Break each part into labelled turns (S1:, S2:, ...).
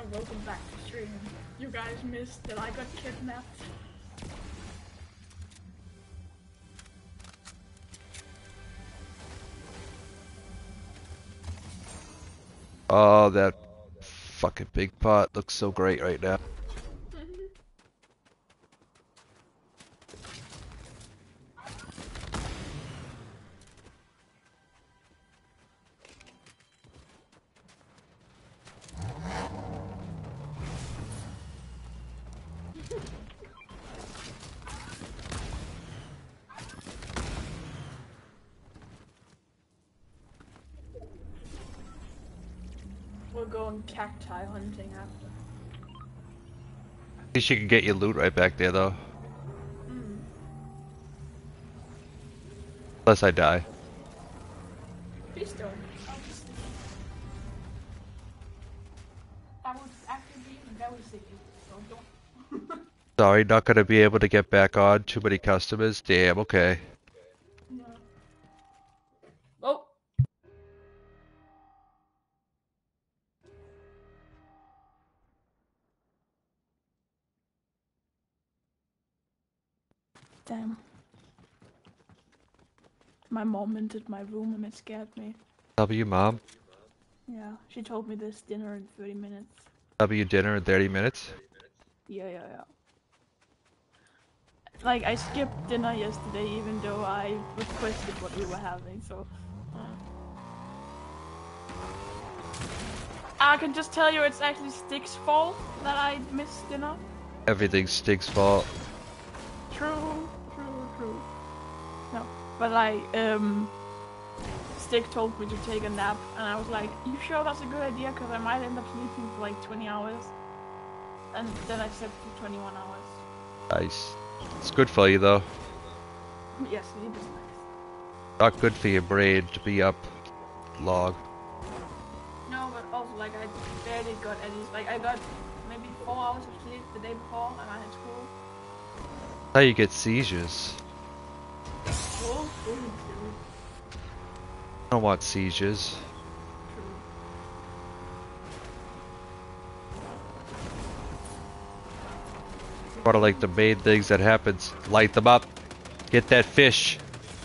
S1: welcome back to stream. You guys missed that I got kidnapped.
S2: Oh, that fucking big pot looks so great right now.
S1: We're going cacti hunting after.
S2: At least you can get your loot right back there, though. Unless I die.
S1: Please don't. That would actually be very silly, so don't.
S2: Sorry, not gonna be able to get back on. Too many customers. Damn, okay.
S1: No. Oh! Damn. My mom entered my room and it scared me.
S2: W, Mom?
S1: Yeah, she told me there's dinner in 30 minutes.
S2: W, dinner in 30 minutes?
S1: Yeah. Like, I skipped dinner yesterday even though I requested what we were having, so... I can just tell you it's actually Stick's fault that I missed dinner.
S2: Everything's Stig's fault.
S1: True. No, but like, Stick told me to take a nap, and I was like, you sure that's a good idea? Because I might end up sleeping for like 20 hours. And then I slept for 21 hours.
S2: Nice. It's good for you, though.
S1: Yes, it is nice.
S2: Not good for your brain to be up long.
S1: No, but also, like, I barely got any, like, I got maybe 4 hours of sleep the day before, and I had school.
S2: How you get seizures?
S1: Oh,
S2: I don't want seizures. One of like the main things that happens. Light them up. Get that fish.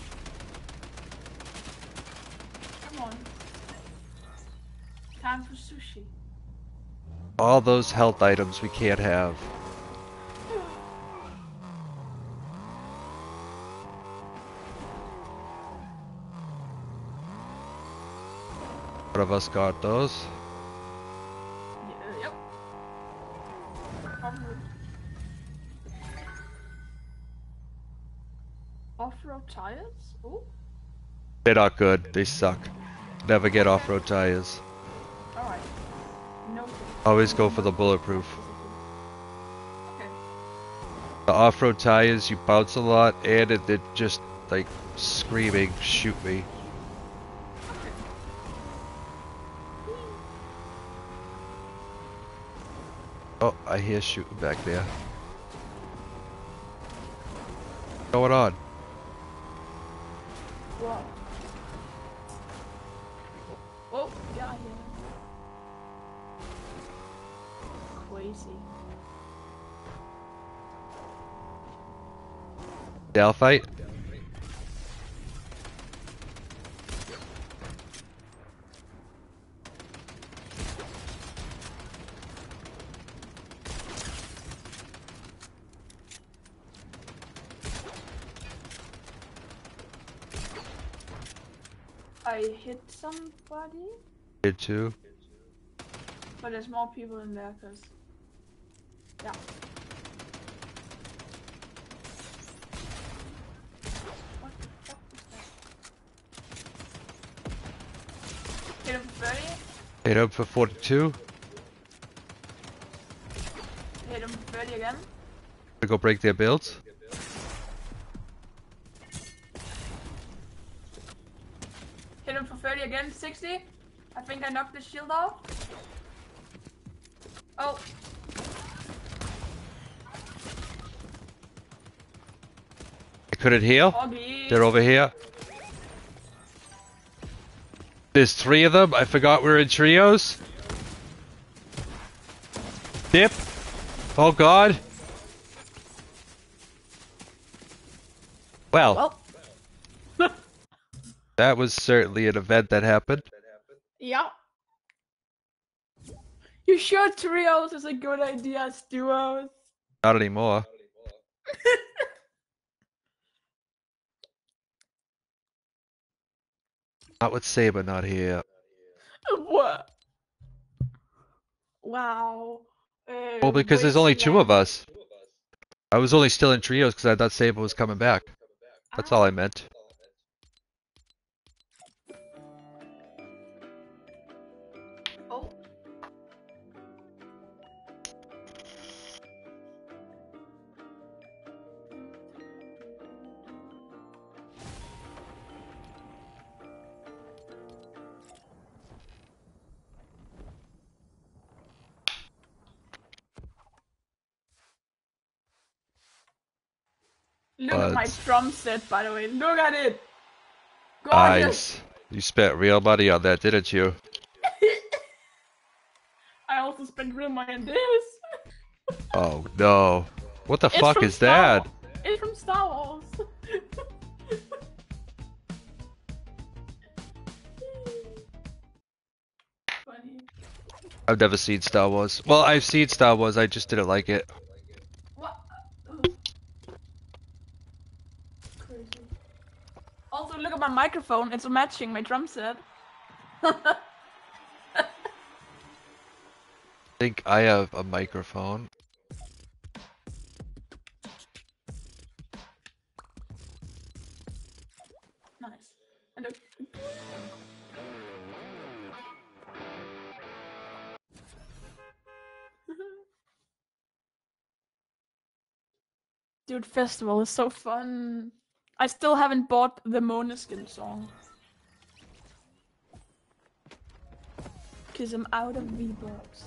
S1: Come on. Time for sushi.
S2: All those health items we can't have. One of us got those.
S1: Yep. Off-road tires? Ooh.
S2: They're not good. They suck. Never get off-road tires.
S1: Alright. No.
S2: Always go for the bulletproof.
S1: Okay.
S2: The off-road tires, you bounce a lot, and they're just like screaming, shoot me. Oh, I hear shooting back there. What's going on?
S1: What? Whoa, get out here. Crazy.
S2: Dal fight?
S1: I hit somebody?
S2: Did too.
S1: But there's more people in there, cause... Yeah. What the fuck is that? Hit him for 30?
S2: Hit up for 42.
S1: Hit him for 30 again?
S2: To go break their builds.
S1: Hit him for 30 again, 60. I think I knocked the shield off. Oh.
S2: I couldn't heal.
S1: Oggy.
S2: They're over here. There's 3 of them. I forgot we're in trios. Dip! Oh god! Well, that was certainly an event that happened.
S1: Yeah. You sure trios is a good idea as duos?
S2: Not anymore. Not with Saber not here.
S1: What? Wow.
S2: Well, because there's only two of us. I was only still in trios because I thought Saber was coming back. That's all I meant.
S1: Oh. Look at my drum set, by the way. Look at it. Gorgeous.
S2: Nice. You spent real money on that, didn't you?
S1: I also spent real money on this.
S2: Oh no. What the fuck is that?
S1: It's from Star Wars. Funny.
S2: I've never seen Star Wars. Well, I've seen Star Wars, I just didn't like it.
S1: What? Crazy. Also, look at my microphone. It's matching my drum set.
S2: I think I have a microphone.
S1: Nice. And look. Dude, festival is so fun. I still haven't bought the Måneskin song. Cause I'm out of V-Bucks.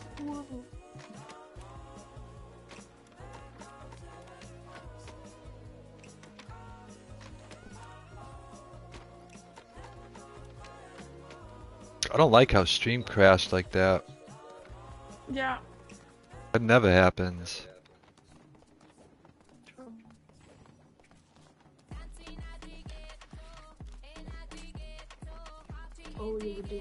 S2: I don't like how stream crashed like that.
S1: Yeah.
S2: That never happens.
S1: Oh, you were doing.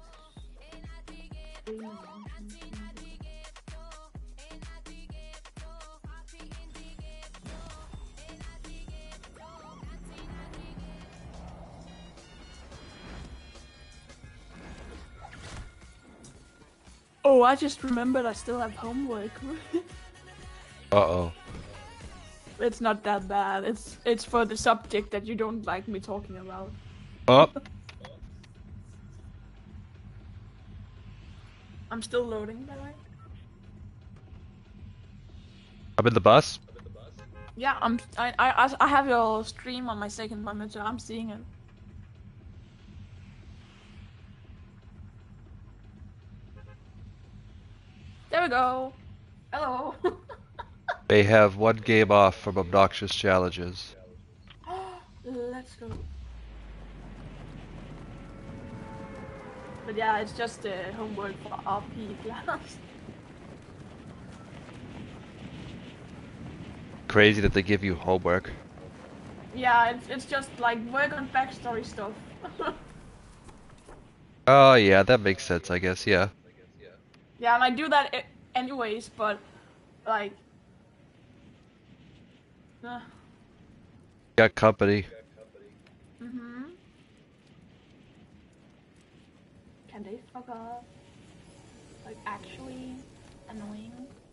S1: Oh, I just remembered I still have homework.
S2: Uh-oh.
S1: It's not that bad. It's for the subject that you don't like me talking about.
S2: Oh.
S1: I'm still loading, by the way.
S2: I'm in the bus?
S1: Yeah, I have your stream on my second monitor. I'm seeing it. There we go. Hello.
S2: They have one game off from obnoxious challenges.
S1: Let's go. But yeah, it's just homework for RP class.
S2: Crazy that they give you homework.
S1: Yeah, it's just like work on backstory stuff.
S2: Oh yeah, that makes sense, I guess, yeah.
S1: Yeah, and I do that anyways, but like...
S2: Got company.
S1: Mm-hmm. Can they fuck off? Like, actually annoying.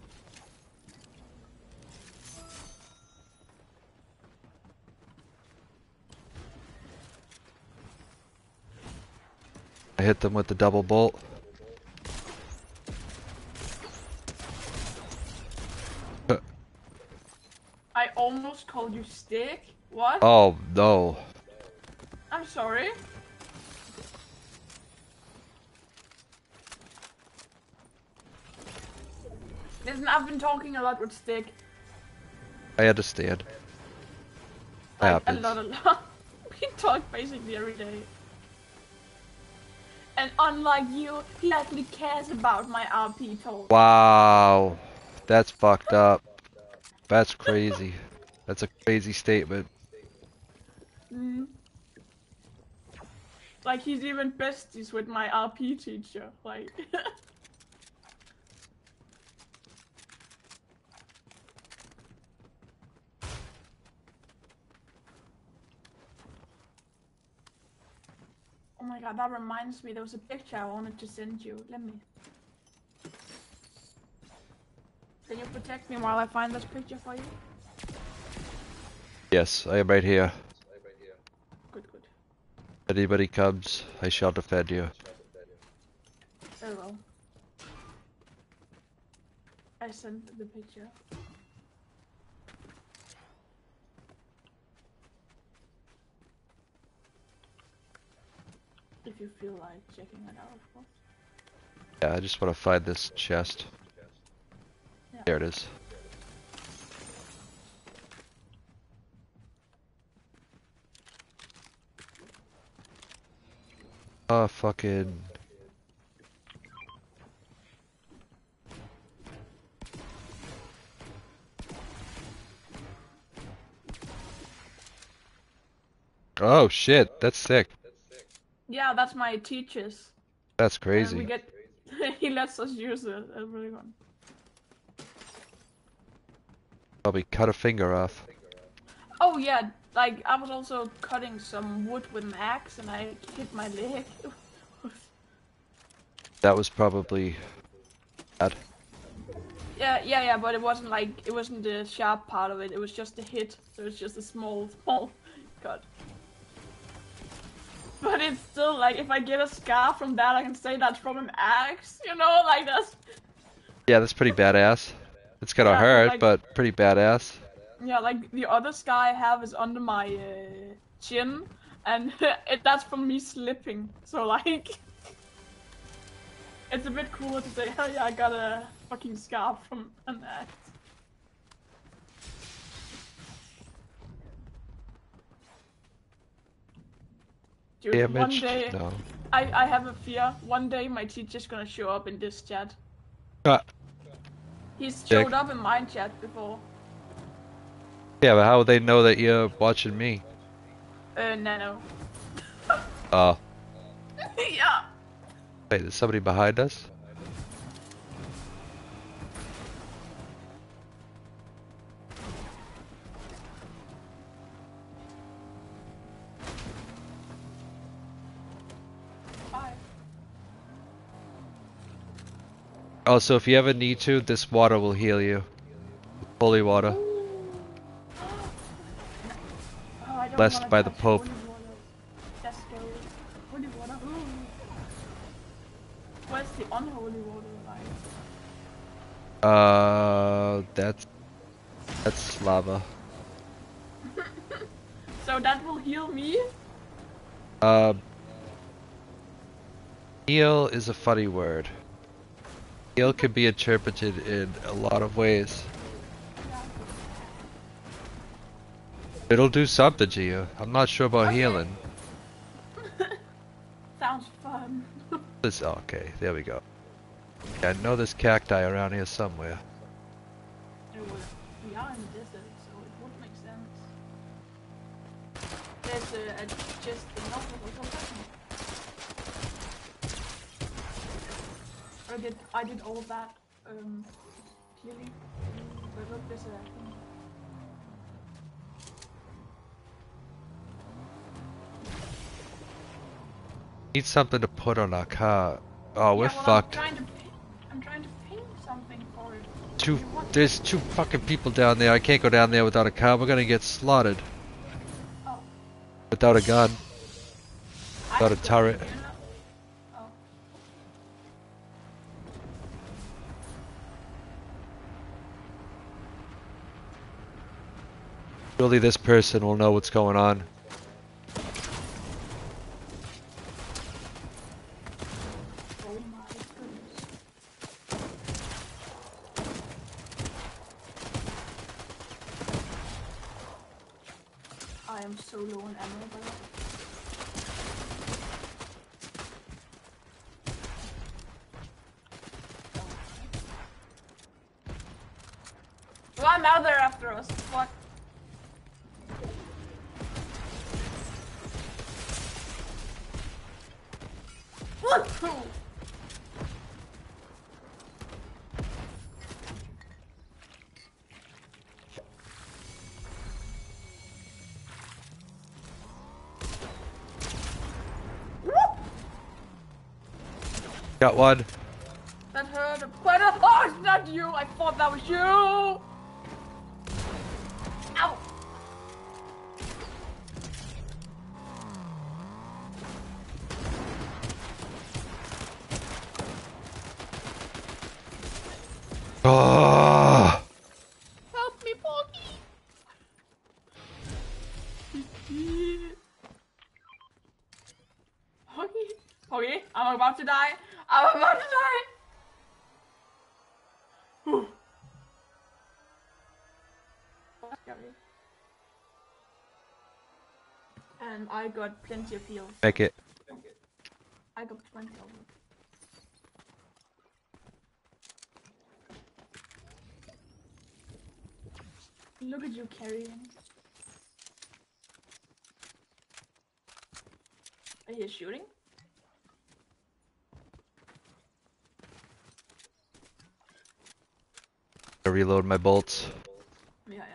S2: I hit them with the double bolt.
S1: I almost called you Stick. What?
S2: Oh no.
S1: I'm sorry. Listen, I've been talking a lot with Stick.
S2: I understand.
S1: Like,
S2: Happens.
S1: a lot. We talk basically every day. And unlike you, he actually cares about my RP talk.
S2: Wow. That's fucked up. That's crazy. That's a crazy statement.
S1: Mm. Like he's even besties with my RP teacher. Like. Oh my god, that reminds me, there was a picture I wanted to send you. Let me. Can you protect me while I find this picture for you?
S2: Yes, I am right here.
S1: Good, good.
S2: If anybody comes, I shall defend you.
S1: Very well. I sent the picture. If you feel like checking it out, of course.
S2: Yeah, I just want to find this chest.
S1: Yeah.
S2: There it is. Oh, fucking... Oh shit, that's sick.
S1: Yeah, that's my teacher's.
S2: That's
S1: And
S2: crazy.
S1: we get. He lets us use it. That's really fun.
S2: Probably cut a finger off.
S1: Oh yeah, like I was also cutting some wood with an axe and I hit my leg.
S2: That was probably bad.
S1: Yeah, but it wasn't like, it wasn't the sharp part of it, it was just a hit, so it's just a small cut. But it's still like, if I get a scar from that, I can say that's from an axe, you know, like that's...
S2: Yeah, that's pretty badass. It's gonna
S1: Yeah,
S2: hurt,
S1: like,
S2: but pretty badass.
S1: yeah, like the other scar I have is under my chin, and that's from me slipping, so like... It's a bit cooler to say, oh yeah, I got a fucking scar from an axe. Dude, one
S2: Damaged?
S1: day,
S2: No.
S1: I have a fear, one day my teacher's gonna show up in this chat.
S2: Ah.
S1: He's
S2: Dick.
S1: showed up in my chat before.
S2: Yeah, but how would they know that you're watching me?
S1: Nano.
S2: Oh.
S1: Yeah.
S2: Wait, there's somebody behind us?
S1: Bye.
S2: Also, if you ever need to, this water will heal you. Holy water.
S1: Oh, I don't
S2: Blessed
S1: wanna
S2: by the
S1: touch
S2: Pope.
S1: holy water. That's scary. Holy water. Ooh. Where's the unholy water like?
S2: That's lava.
S1: So that will heal me?
S2: Heal is a funny word. Heal can be interpreted in a lot of ways. It'll do something to you. I'm not sure about
S1: Okay.
S2: healing.
S1: Sounds fun.
S2: This, okay, there we go. Yeah, I know there's cacti around here somewhere.
S1: We are in the desert, so it would make sense. There's just enough of something. I did all of that, clearly. But look, there's a thing.
S2: Need something to put on our car. Oh, we're
S1: Yeah, well,
S2: fucked.
S1: I'm trying to ping something for it.
S2: There's two fucking people down there. I can't go down there without a car. We're gonna get slaughtered.
S1: Oh.
S2: Without a gun. Without a
S1: just
S2: turret.
S1: don't, you know? Oh.
S2: Surely this person will know what's going on.
S1: Oh my goodness. I am so low on ammo, by the way. Well, I'm out there after us. Fuck. What?
S2: Got one.
S1: That hurt quite a. Oh, it's not you! I thought that was you! Ow!
S2: Oh.
S1: Help me, Poggy! Poggy? Poggy? I'm about to die! I'm about to die! Whew. That's scary. And I got plenty of heals.
S2: Make it.
S1: I got 20 of them. Look at you carrying. Are you shooting?
S2: I reload my bolts.
S1: Yeah, yeah.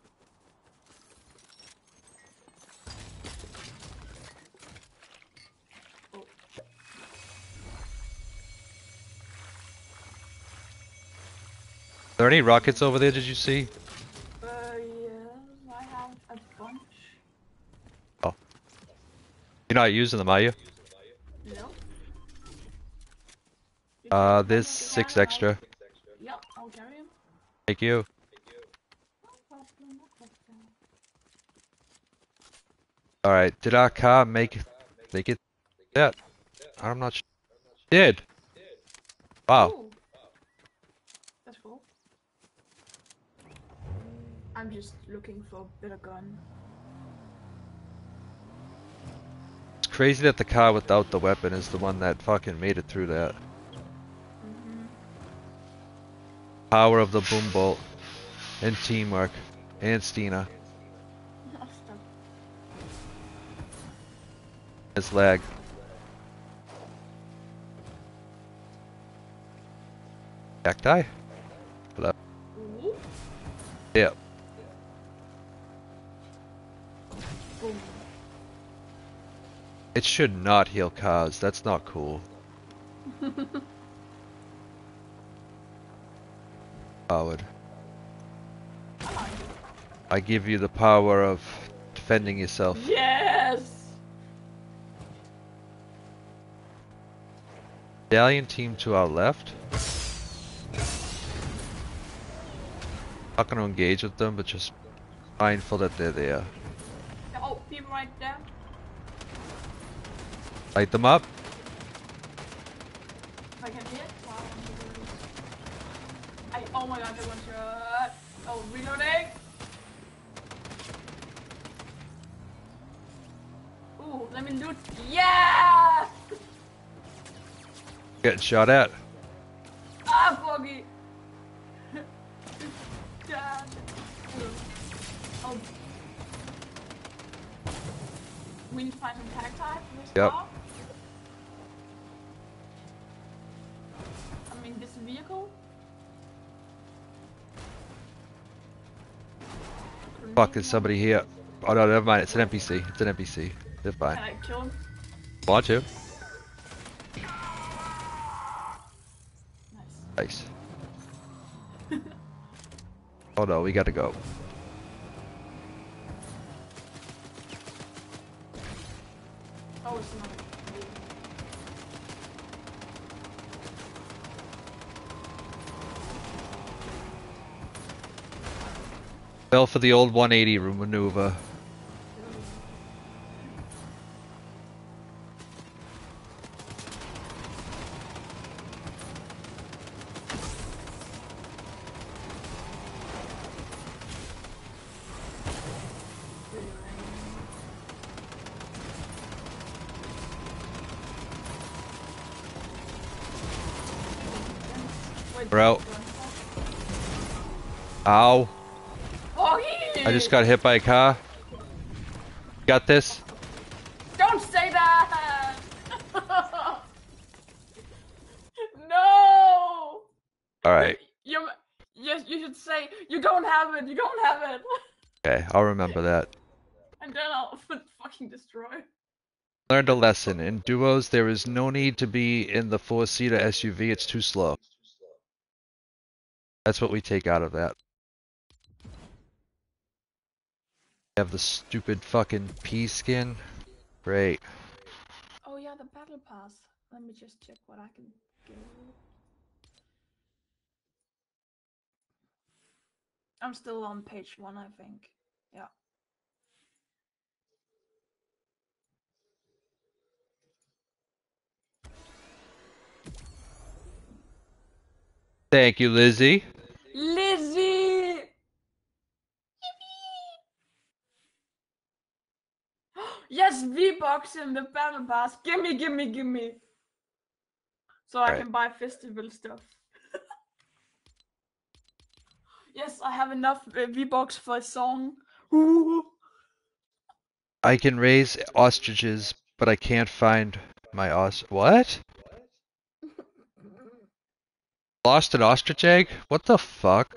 S1: Oh.
S2: Are there any rockets over there? Did you see?
S1: Yes, I have a bunch.
S2: Oh. You're not using them, are you?
S1: No.
S2: There's 6 extra.
S1: Yep, I'll carry him.
S2: Thank you.
S1: No problem, no problem.
S2: Alright, did our car make it that? I'm not sure. Did. Wow.
S1: Ooh. That's cool. I'm just looking for a better gun.
S2: It's crazy that the car without the weapon is the one that fucking made it through that. Power of the boom bolt. And teamwork. And Stina. It's lag. Cacti? Hello.
S1: Ooh.
S2: Yep.
S1: Boom.
S2: It should not heal cars. That's not cool. Howard. I give you the power of defending yourself.
S1: Yes!
S2: Stallion team to our left. Not gonna engage with them, but just mindful that they're there.
S1: Oh, people right there.
S2: Light them up.
S1: If I can hit. Wow, oh my god, they one shot. Oh, reloading. Ooh, let me loot. Yeah!
S2: Getting shot at.
S1: Ah, Foggy. God. Oh. We need to find some tag time for this
S2: Yep.
S1: car. I mean, this vehicle.
S2: Fuck, there's somebody here. Oh no, never mind. It's an NPC. It's an NPC. They're fine.
S1: Can I kill him?
S2: Want to?
S1: Nice.
S2: Nice. Oh no, we gotta go.
S1: Oh, it's another.
S2: Fell for the old 180 maneuver. We're out. Ow.
S1: Oh,
S2: I just got hit by a car. Got this?
S1: Don't say that! No!
S2: Alright.
S1: You should say, you don't have it, you don't have it!
S2: Okay, I'll remember that.
S1: And then I'll fucking destroy.
S2: Learned a lesson. In duos, there is no need to be in the four-seater SUV. It's too slow. That's what we take out of that. Have the stupid fucking pea skin. Great.
S1: Oh yeah, the battle pass. Let me just check what I can get. I'm still on page 1, I think. Yeah.
S2: Thank you, Lizzie.
S1: Lizzie! Yes, V-Bucks in the battle pass. Gimme, gimme, gimme. So I can buy festival stuff. Yes, I have enough V-Bucks for a song. Ooh.
S2: I can raise ostriches, but I can't find my What? Lost an ostrich egg? What the fuck?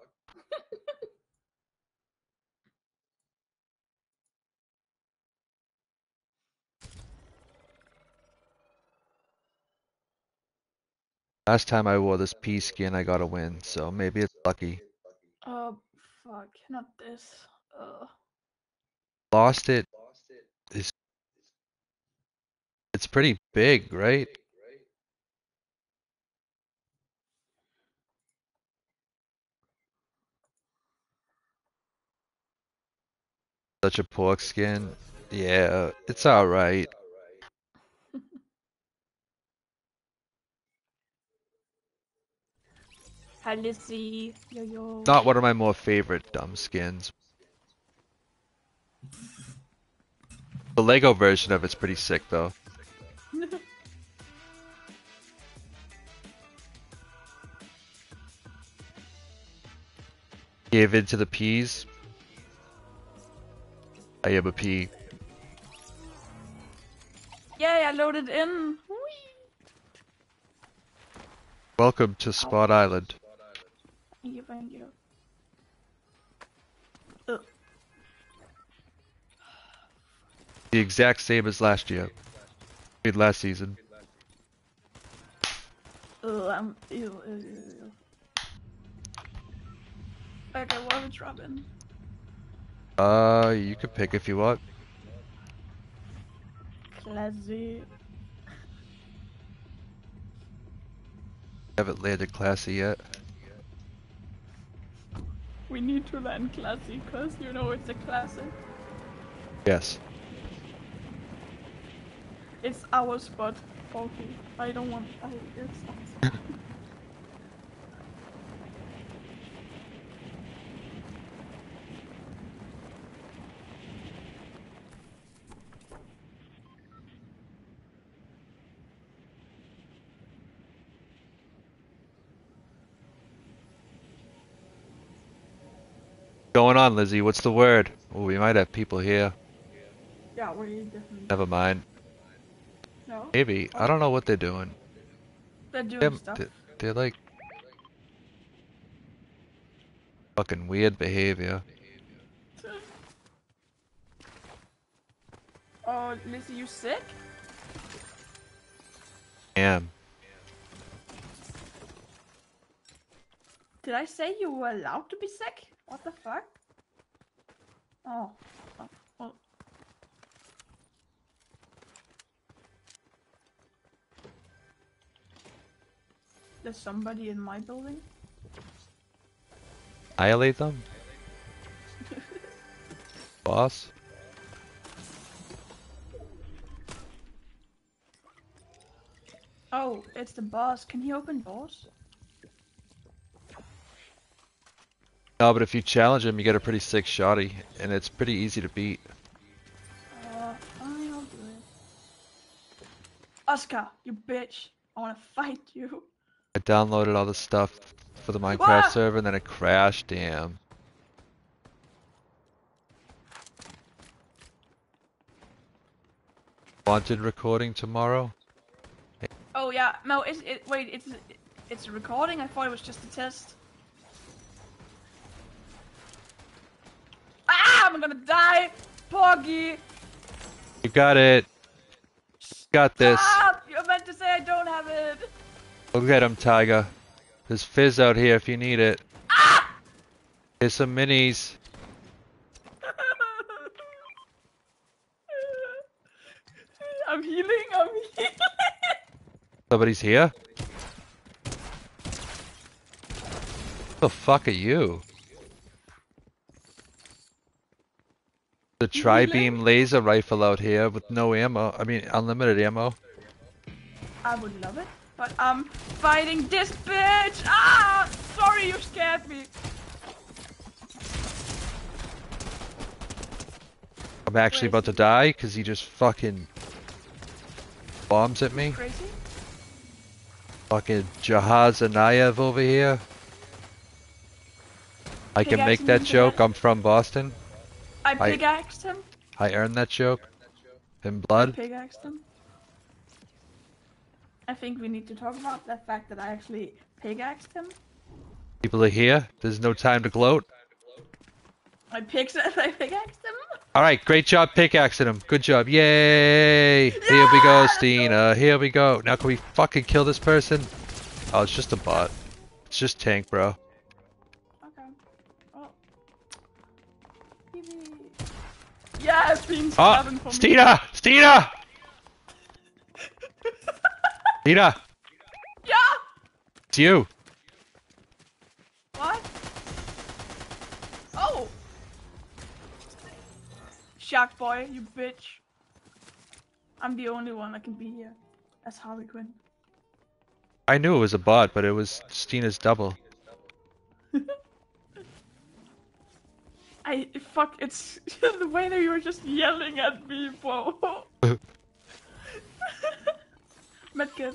S2: Last time I wore this pea skin, I got a win, so maybe it's lucky.
S1: Oh, fuck. Not this.
S2: Lost it is... It's pretty big, right? Such a pork skin. Yeah, it's alright.
S1: Hi, Lizzie. Yo, yo.
S2: Not one of my more favorite dumb skins. The Lego version of it's pretty sick, though. Gave in to the peas. I am a pea.
S1: Yay, I loaded in. Whee!
S2: Welcome to Spot Island.
S1: Thank you, thank you.
S2: The exact same as last year. Last season.
S1: I'm ew. Okay, what are we dropping?
S2: You can pick if you want.
S1: Classy.
S2: Haven't landed classy yet.
S1: We need to land classy, cause you know it's a classic.
S2: Yes.
S1: It's our spot, Falky. I don't want. It's not.
S2: Going on, Lizzie? What's the word? Oh, we might have people here.
S1: Yeah, we definitely.
S2: Never mind.
S1: No.
S2: Maybe. I don't know what they're doing.
S1: They're doing stuff.
S2: They're like fucking weird behavior.
S1: Oh, Lizzie, you sick?
S2: Damn.
S1: Did I say you were allowed to be sick? What the fuck? Oh. Well. There's somebody in my building?
S2: Annihilate them? Boss?
S1: Oh, it's the boss. Can he open doors?
S2: No, but if you challenge him, you get a pretty sick shotty, and it's pretty easy to beat.
S1: Fine, I'll do it. Oscar, you bitch. I wanna fight you.
S2: I downloaded all the stuff for the Minecraft
S1: Ah!
S2: server and then it crashed, damn. Wanted recording tomorrow?
S1: Oh yeah, no, wait, it's a recording? I thought it was just a test. Ah, I'm gonna die! Porgy!
S2: You got it! Got this!
S1: Stop! You're meant to say I don't have it!
S2: Go get him, Tiger. There's fizz out here if you need it.
S1: Ah!
S2: Here's some minis.
S1: I'm healing, I'm healing!
S2: Somebody's here? The fuck are you? The tri-beam laser rifle out here with no ammo. I mean, unlimited ammo.
S1: I would love it, but I'm fighting this bitch! Ah! Sorry, you scared me!
S2: I'm actually about to die because he just fucking bombs at me.
S1: Crazy?
S2: Fucking Jahaz Anayev over here. I can make that joke. I'm from Boston.
S1: I pickaxed him.
S2: I earned that joke. In
S1: I
S2: blood.
S1: pickaxed him. I think we need to talk about the fact that I actually pickaxed him.
S2: People are here. There's no time to gloat.
S1: I pickaxed him.
S2: Alright, great job pickaxing him. Good job. Yay! Here we go, Stina. Here we go. Now can we fucking kill this person? Oh, it's just a bot. It's just tank, bro.
S1: Okay. Oh. Yeah, it's been
S2: Oh,
S1: for me.
S2: Stina! Stina! Stina!
S1: Yeah!
S2: It's you.
S1: What? Oh! Shark boy, you bitch. I'm the only one that can be here as Harley Quinn.
S2: I knew it was a bot, but it was Stina's double.
S1: It's the way that you were just yelling at me, bro. Medkit.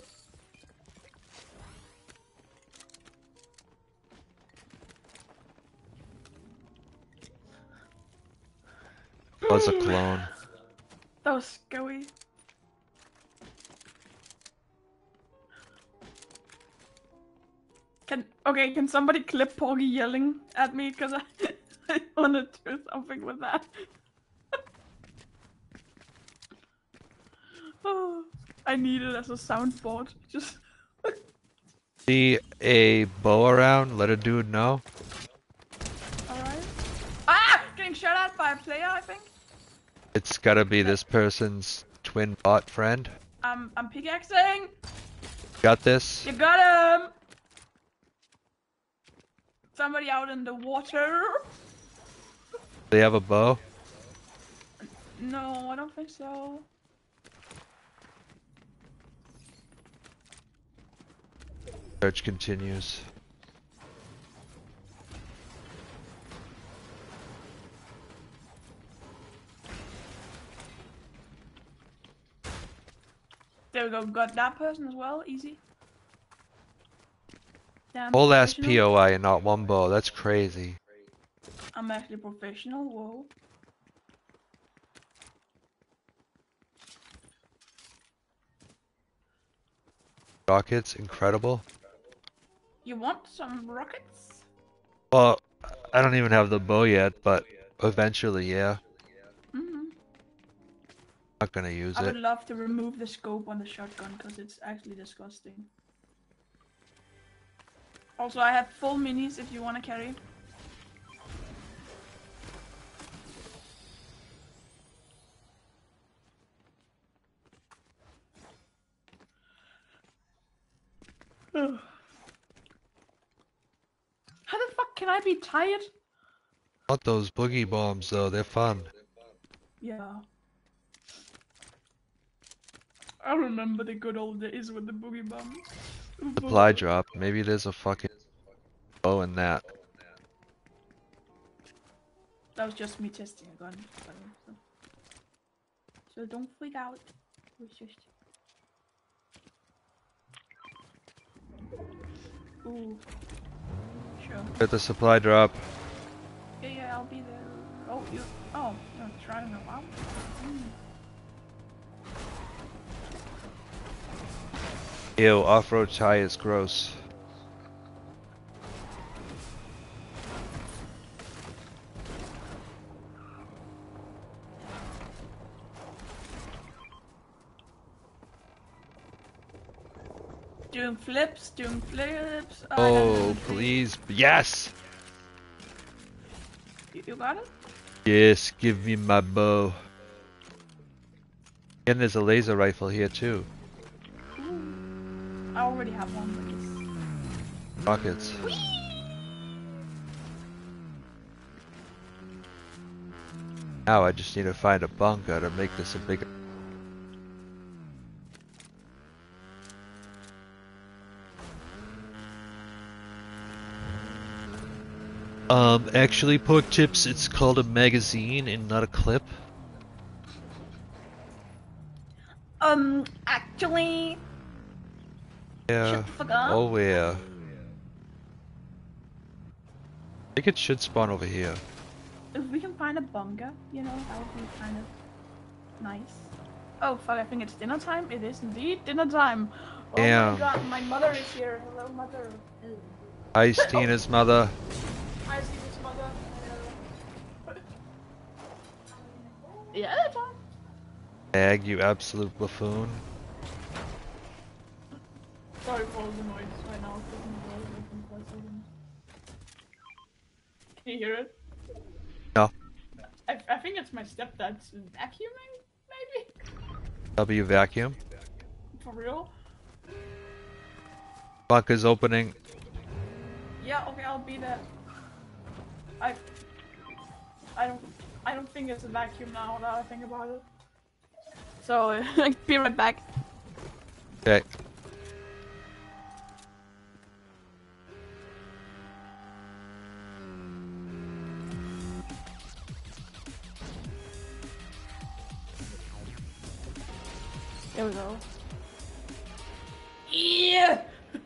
S2: Was a clone.
S1: That was scary. Can somebody clip Porgy yelling at me? Cause I wanna do something with that. Oh, I need it as a soundboard. Just
S2: See a bow around? Let a dude know.
S1: alright. Ah! Getting shot at by a player, I think.
S2: It's gotta be this person's twin bot friend.
S1: I'm pickaxing!
S2: Got this?
S1: You got him! Somebody out in the water?
S2: They have a bow?
S1: No, I don't think so.
S2: Search continues.
S1: There we go, got that person as well, easy. Damn,
S2: Whole ass
S1: professional.
S2: POI and not one bow. That's crazy.
S1: I'm actually professional, whoa.
S2: Rockets, incredible.
S1: You want some rockets?
S2: Well, I don't even have the bow yet, but eventually, yeah.
S1: Mm-hmm.
S2: Not gonna use
S1: I
S2: it.
S1: would love to remove the scope on the shotgun because it's actually disgusting. Also, I have full minis if you want to carry. Ugh. How the fuck can I be tired?
S2: Not those boogie bombs though, they're fun.
S1: Yeah. I remember the good old days with the boogie bombs.
S2: Supply drop. Maybe there's a fucking bow in that.
S1: That was just me testing a gun. So don't freak out. It was just... Ooh. Sure.
S2: At the supply drop.
S1: Yeah, yeah, I'll be there. Oh, you. Oh, you're driving around.
S2: Ew, off-road tie is gross.
S1: Doing flips, doing flips. I got
S2: Oh,
S1: another
S2: please. Yes!
S1: You got it?
S2: Yes, give me my bow. And there's a laser rifle here too.
S1: Ooh. I already have one, but yes.
S2: Rockets. Now I just need to find a bunker to make this a bigger... Actually, Pork Chips, it's called a magazine and not a clip.
S1: Actually,
S2: Yeah.
S1: shut the fuck up.
S2: Oh, yeah. I think it should spawn over here.
S1: If we can find a bunker, you know, that would be kind of nice. Oh fuck, I think it's dinner time. It is indeed dinner time. Oh
S2: Damn.
S1: my god, my mother is here. Hello, mother.
S2: Hi, Tina's mother.
S1: Hi, Steven's mother. Yeah, that's fine.
S2: Ag, you absolute buffoon.
S1: Sorry for all the noise right now. Can you hear it?
S2: No.
S1: I think it's my stepdad's vacuuming, maybe?
S2: W vacuum.
S1: For real?
S2: Bunker's opening.
S1: Yeah, okay, I'll be there. I don't think it's a vacuum now that I think about it. So be right back.
S2: Okay.
S1: There we go. Yeah.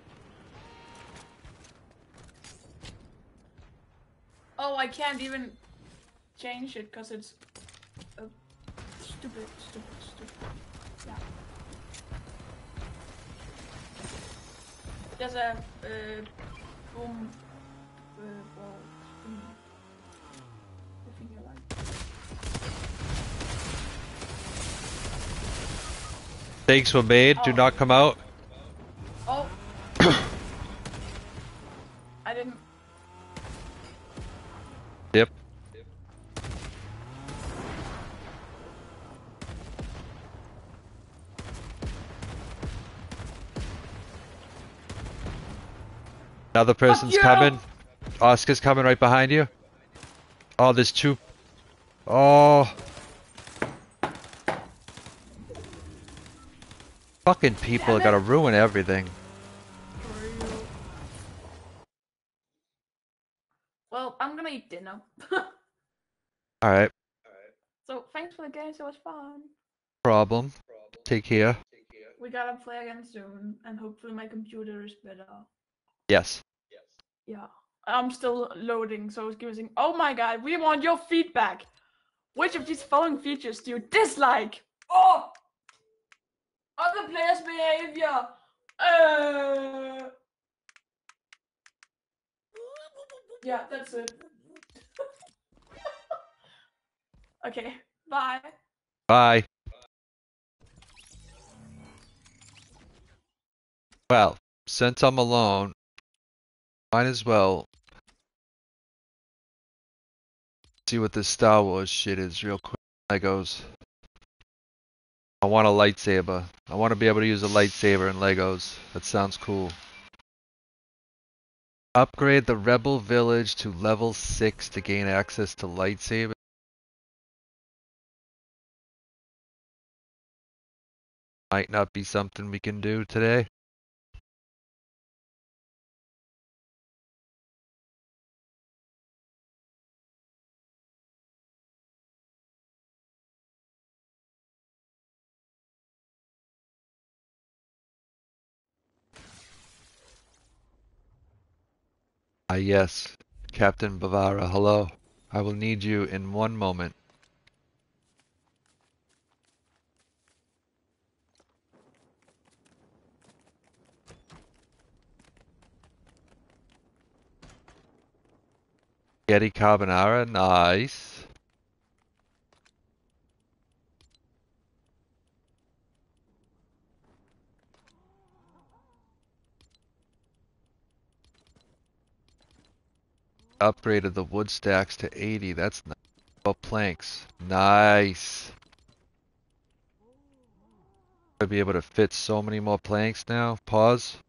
S1: Oh, I can't even change it because it's stupid. Yeah. There's a boom. Ball thing. I think you're right.
S2: Mistakes were made. Do
S1: Oh.
S2: not come out.
S1: Oh. I didn't.
S2: Yep. Another person's
S1: you!
S2: coming. Oscar's coming right behind you. Oh, there's two. Oh. Fucking people
S1: Damn it.
S2: gotta ruin everything.
S1: Well, I'm gonna eat dinner.
S2: Alright.
S1: So thanks for the game. It was fun.
S2: Problem. Take care.
S1: We gotta play again soon, and hopefully my computer is better.
S2: Yes.
S1: Yeah. I'm still loading, so it's giving. Oh my god, we want your feedback. Which of these following features do you dislike? Oh! Other players' behavior. Yeah, that's it. Okay, bye.
S2: Bye. Well, since I'm alone, might as well see what this Star Wars shit is real quick. Legos. I want a lightsaber. I want to be able to use a lightsaber in Legos. That sounds cool. Upgrade the Rebel Village to level 6 to gain access to lightsaber. Might not be something we can do today. Yes. Captain Bavara, hello. I will need you in one moment. Spaghetti carbonara, nice. Upgraded the wood stacks to 80, that's nice. Oh, planks, nice. I'll be able to fit so many more planks now. Pause.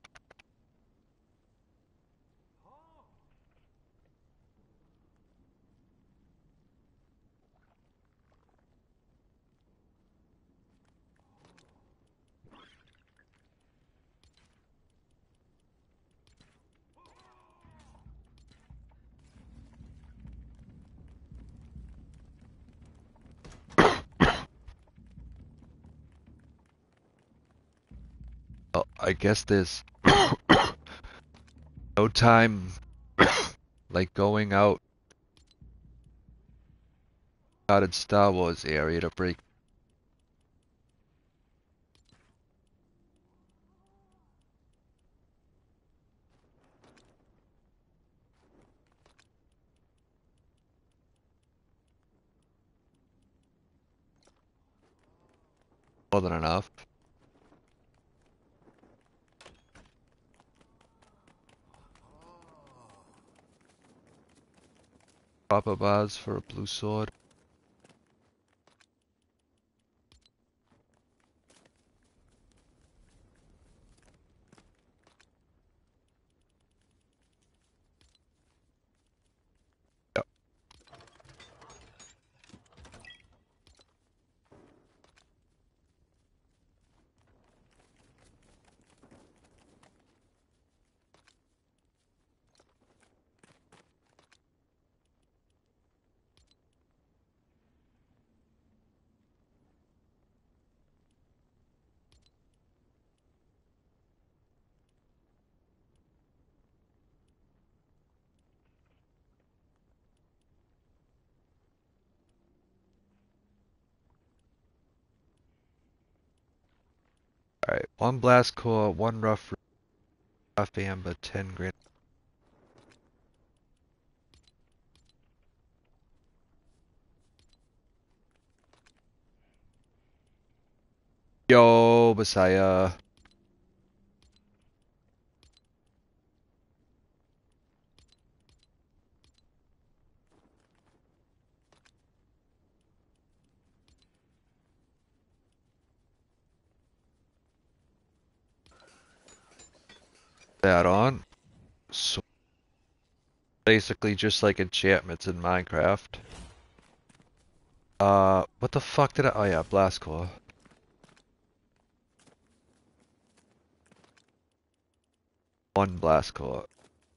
S2: Well, I guess there's no time like going out in Star Wars area to break more than enough. Copper bars for a blue sword. Yep. Alright, one blast core, one rough amber, 10 grit. Yo, Messiah. That on. So basically just like enchantments in Minecraft. What the fuck did I? Oh yeah, blast core. One blast core.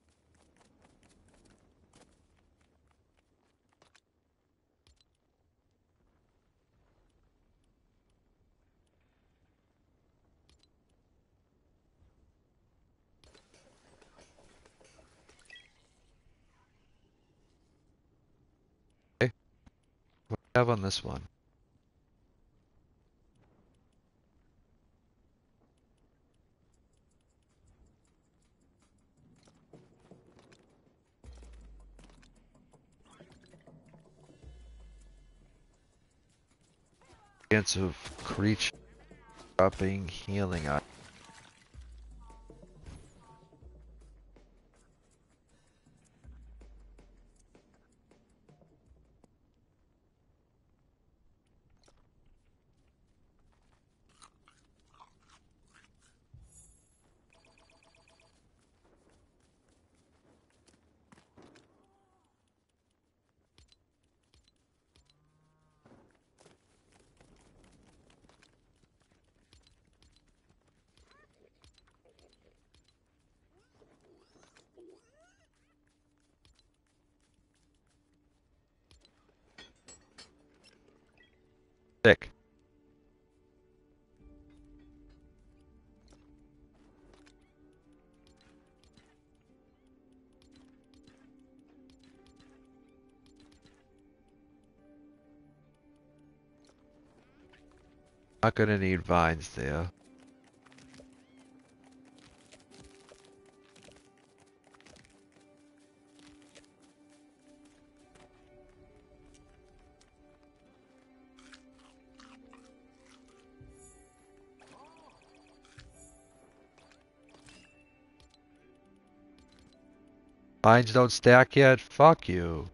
S2: Okay, what do I have on this one? Chance of creature dropping healing on. Not gonna need vines there. Vines don't stack yet? Fuck you.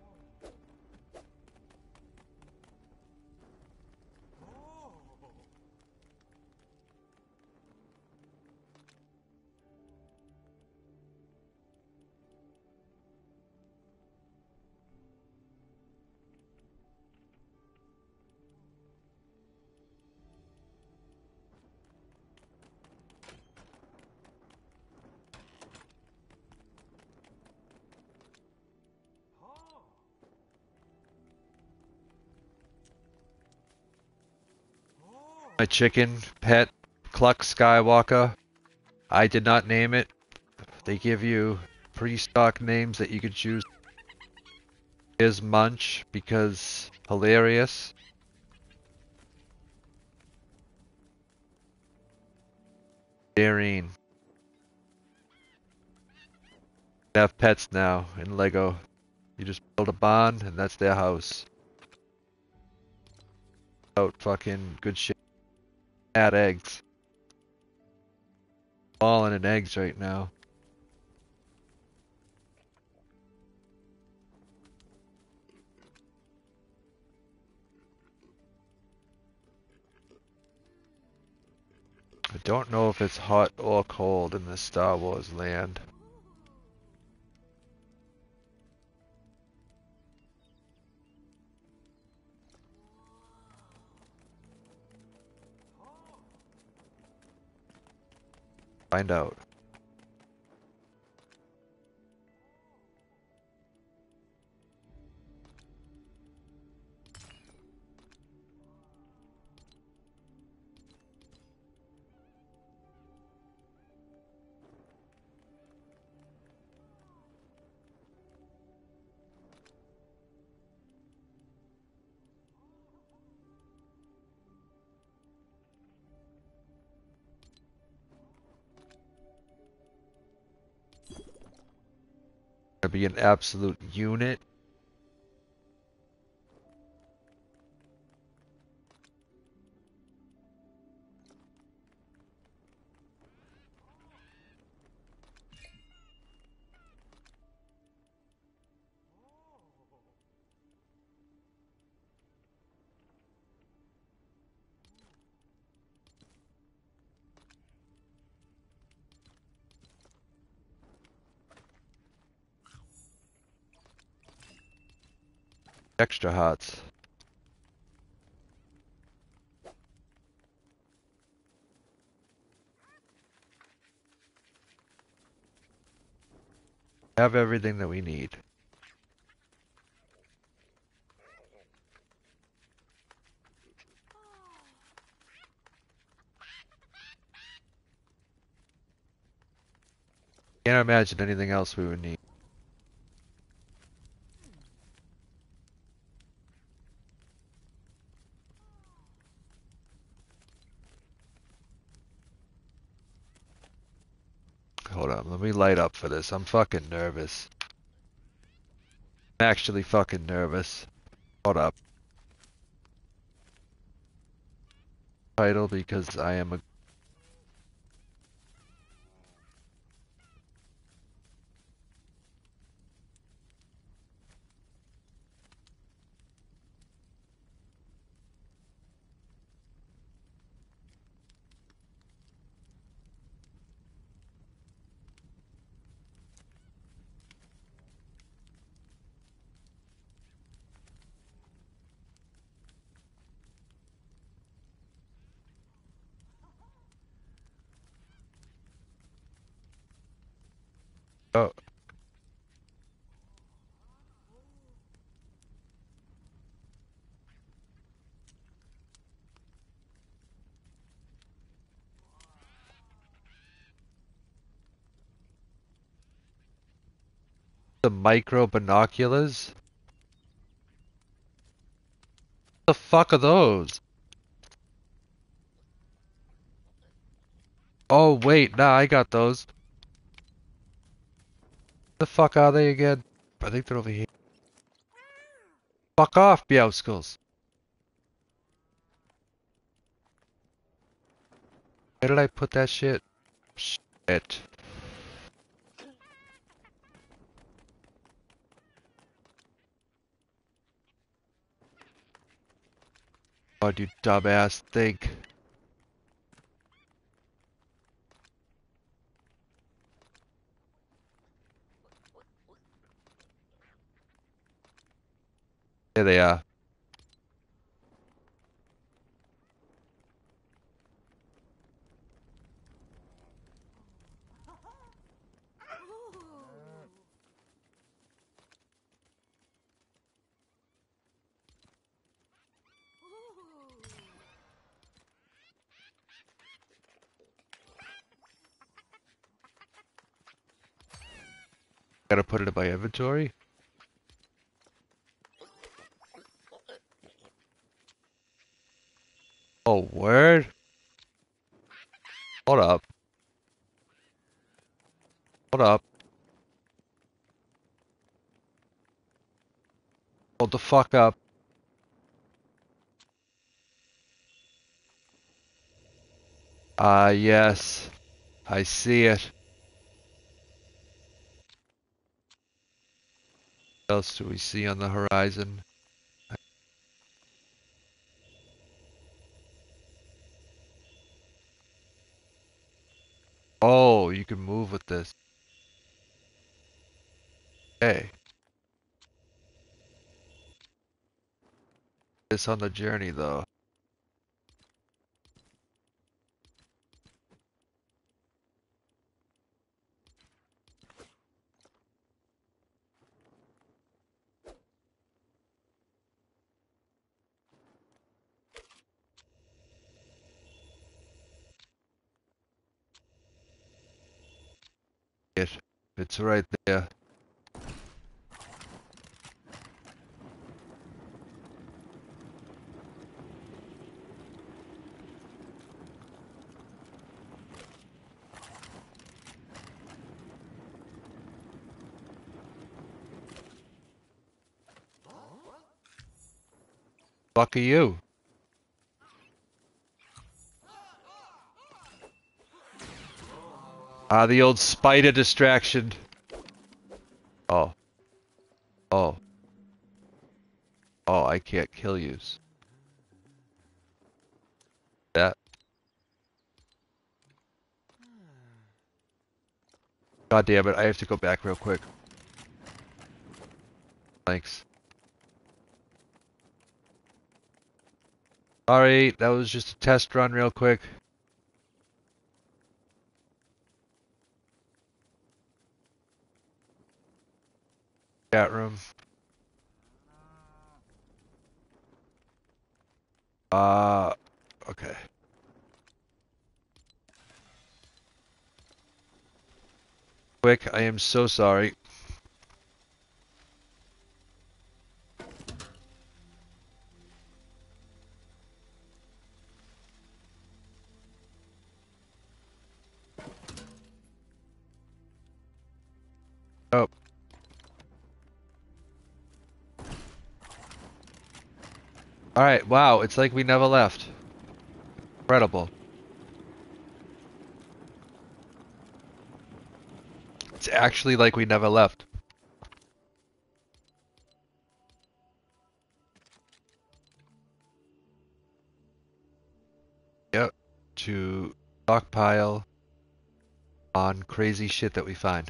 S2: My chicken pet, Cluck Skywalker. I did not name it. They give you pre-stock names that you could choose. Here's Munch, because hilarious. Dareen. They have pets now in Lego. You just build a barn and that's their house. Out fucking good shit. Add eggs. Falling in eggs right now. I don't know if it's hot or cold in this Star Wars land. Find out. Gonna be an absolute unit. Extra hots. Have everything that we need. Can't imagine anything else we would need. Hold on, let me light up for this. I'm fucking nervous. I'm actually fucking nervous. Hold up. Title because I am a oh. The micro binoculars? The fuck are those? Oh, wait, nah, I got those. The fuck are they again? I think they're over here. Fuck off, Meowskulls. Where did I put that shit? Shit. Oh, you dumbass think. There they are. Gotta put it in my inventory. Oh, word? Hold up. Hold up. Hold the fuck up. Ah, yes. I see it. What else do we see on the horizon? Oh, you can move with this. Hey. This on the journey, though. It's right there. Fuck are you? Ah, the old spider distraction. Oh. Oh. Oh, I can't kill you. That. God damn it, I have to go back real quick. Thanks. Sorry, that was just a test run real quick. Chat room. Okay. Quick, I am so sorry. Oh. Alright, wow, it's like we never left. Incredible. It's actually like we never left. Yep. To stockpile on crazy shit that we find.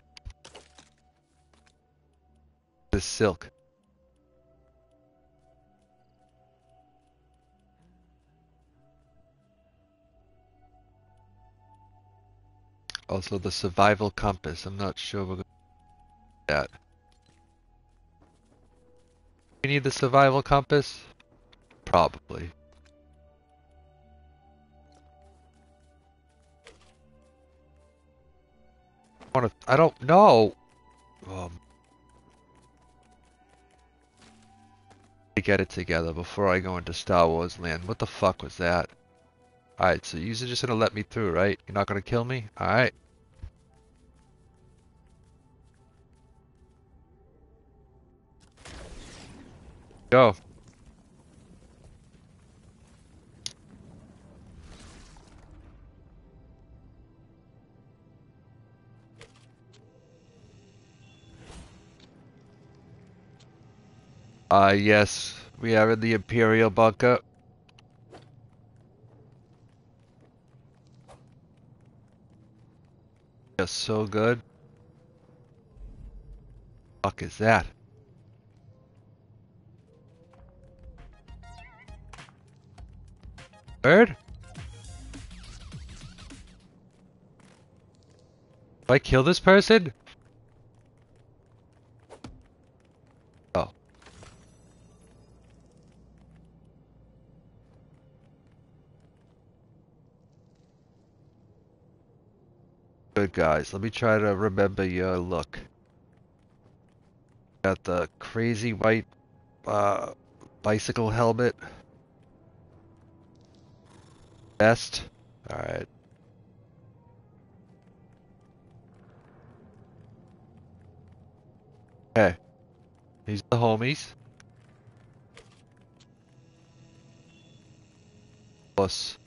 S2: This silk. Also the survival compass. I'm not sure we're gonna do that. We need the survival compass? Probably. I don't know. To get it together before I go into Star Wars land. What the fuck was that? Alright, so you're just gonna let me through, right? You're not gonna kill me? Alright. Go. Yes. We are in the Imperial bunker. Just so good. Fuck is that? Bird? Do I kill this person? Oh. Good guys. Let me try to remember your look. Got the crazy white bicycle helmet. Vest. Alright. Okay. These are the homies. Plus.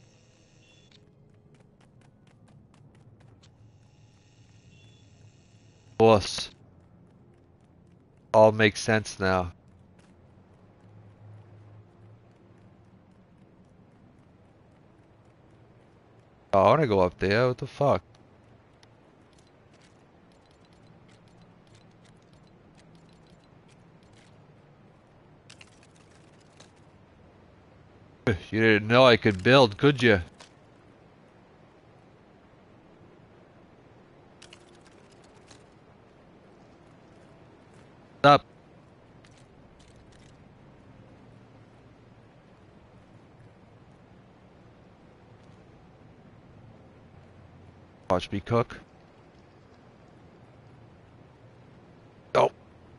S2: Plus. All makes sense now. Oh, I wanna go up there. What the fuck? You didn't know I could build, could you? Stop. Watch me cook. Oh.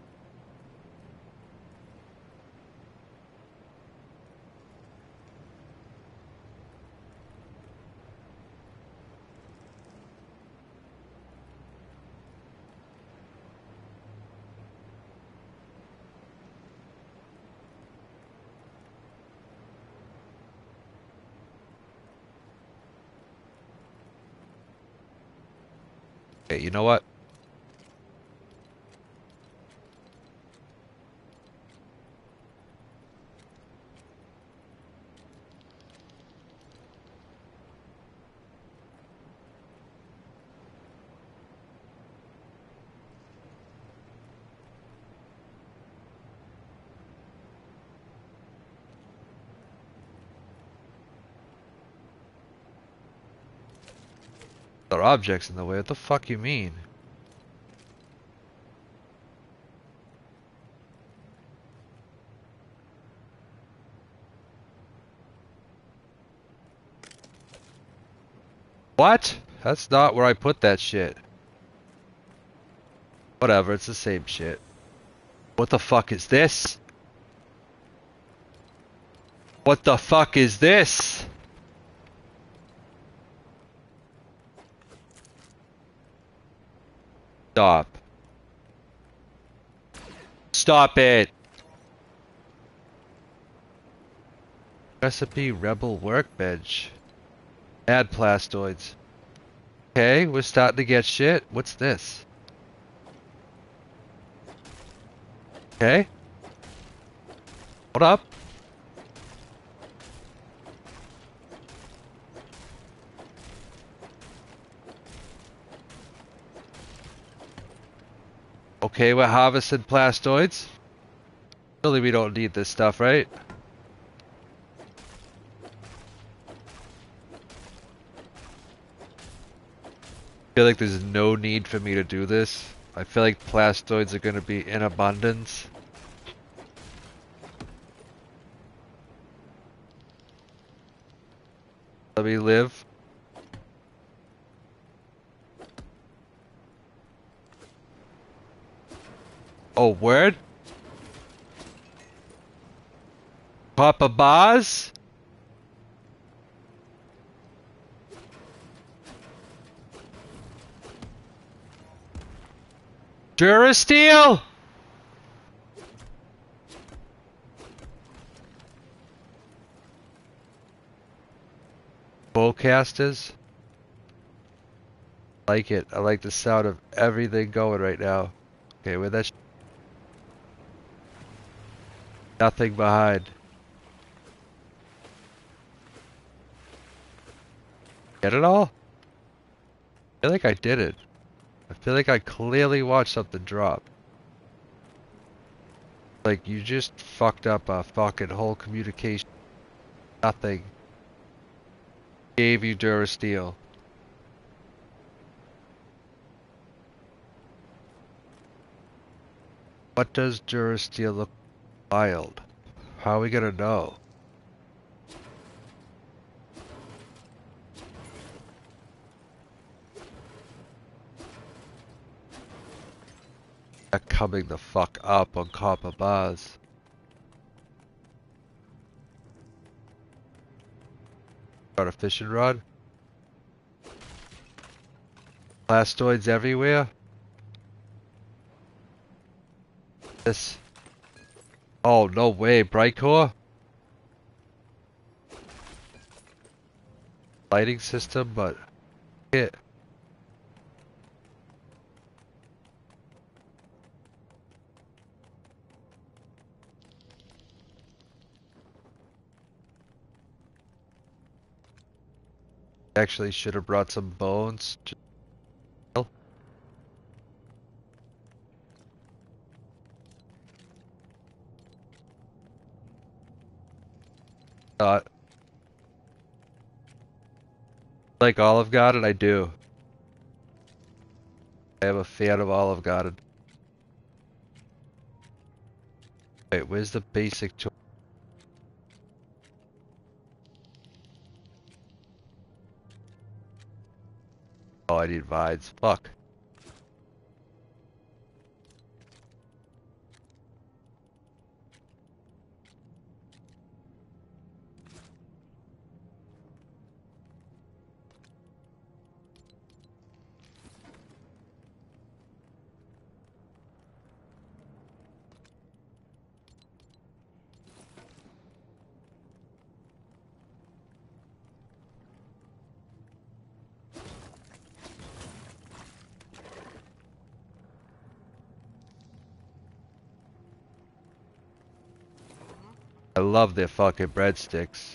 S2: Okay, you know what? There are objects in the way. What the fuck you mean? What? That's not where I put that shit. Whatever, it's the same shit. What the fuck is this? What the fuck is this? Stop. Stop it! Recipe Rebel Workbench. Add plastoids. Okay, we're starting to get shit. What's this? Okay. What up? Okay, we're harvesting plastoids. Surely we don't need this stuff, right? I feel like there's no need for me to do this. I feel like plastoids are gonna be in abundance. Let me live. Oh, word? Papa Baz? Durasteel! Bowcasters. Like it. I like the sound of everything going right now. Okay, where that nothing behind. Get it all? I feel like I did it. I feel like I clearly watched something drop. Like, you just fucked up a fucking whole communication. Nothing. Gave you Durasteel. What does Durasteel look wild? How are we gonna know? They're coming the fuck up on copper bars. Got a fishing rod? Blastoids everywhere? This. Oh, no way, Brightcore? Lighting system, but it. Actually should have brought some bones. Like Olive Garden, I do. I am a fan of Olive Garden. Wait, where's the basic choice? Oh, I need vines. Fuck. I love their fucking breadsticks.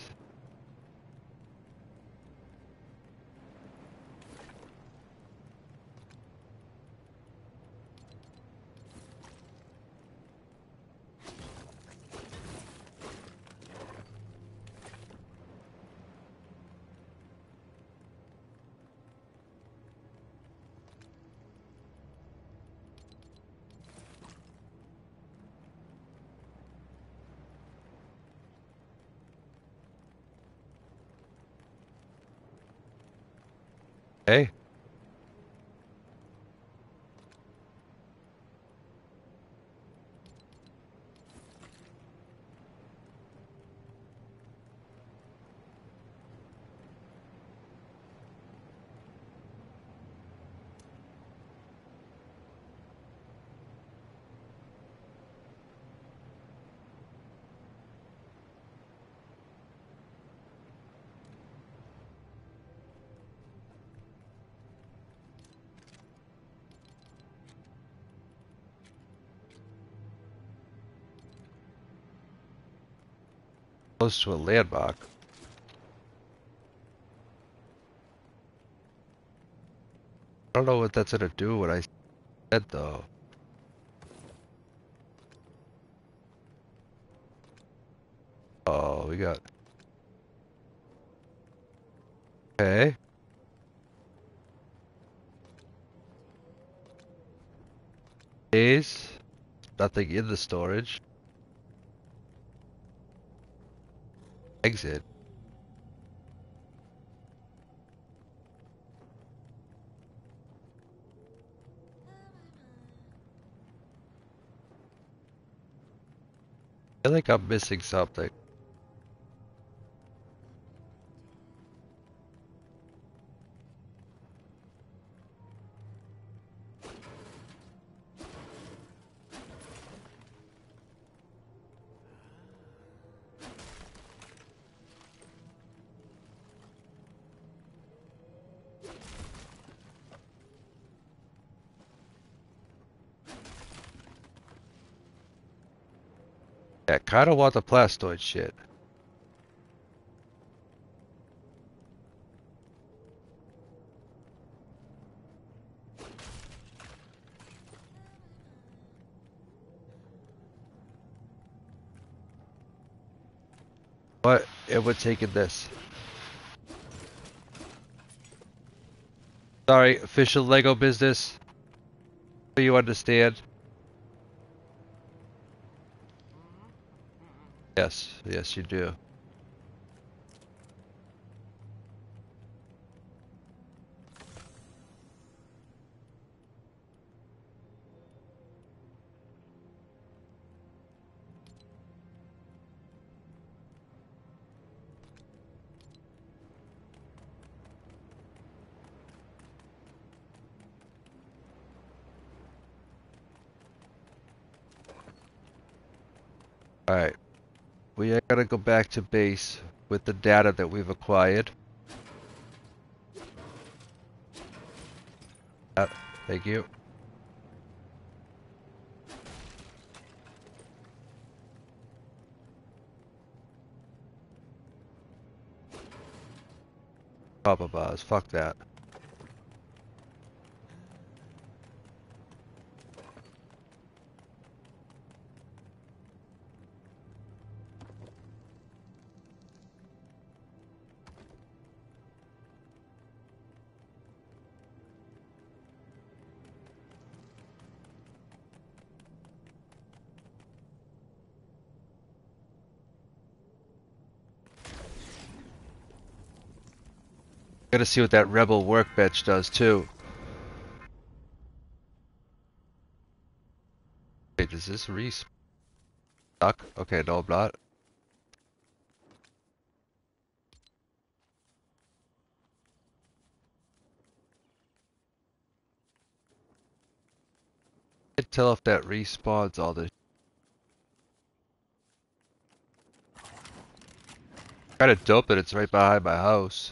S2: Hey. Close to a landmark. I don't know what that's gonna do what I said though. Oh, we got. Okay. Days. Nothing in the storage. Exit. I feel like I'm missing something. I kinda want the Plastoid shit. But it would take in this. Sorry, official Lego business. You understand? Yes, yes you do. Alright. We are gonna go back to base with the data that we've acquired. Thank you. Papa bars, fuck that. Gotta see what that rebel workbench does too. Wait, does this respawn? Okay, no I'm not. I can't tell if that respawns all this. Kinda dope that it's right behind my house.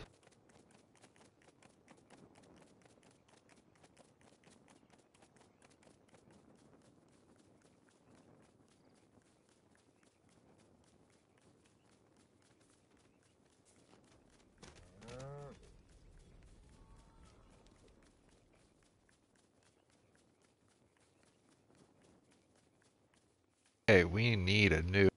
S2: Hey, we need a new.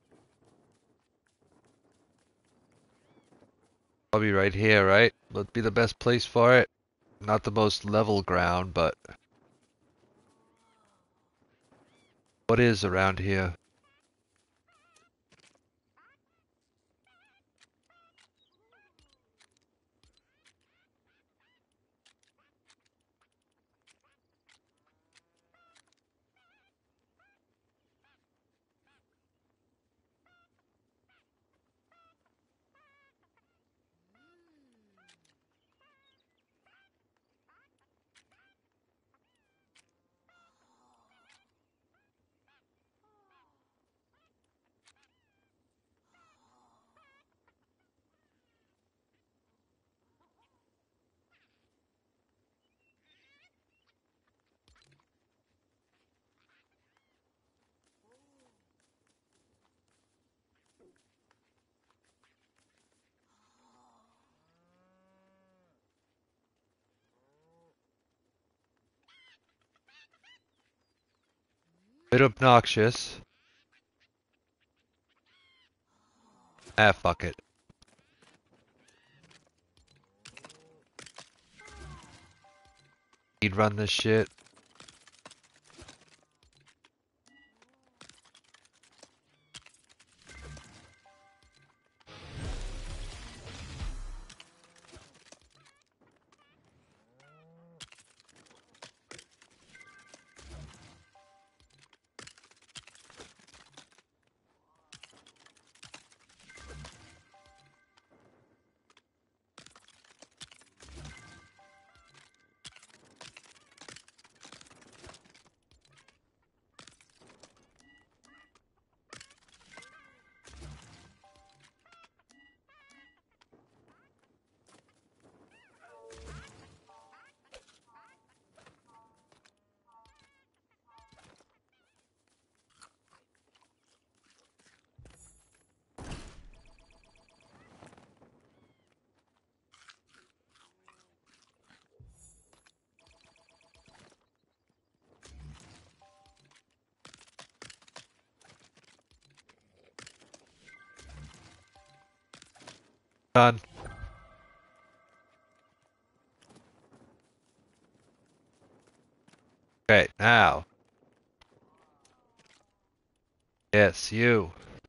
S2: Probably right here, right? Would be the best place for it. Not the most level ground, but what is around here? Bit obnoxious. Ah, fuck it. He'd run this shit. Done. Okay, now. Yes, you.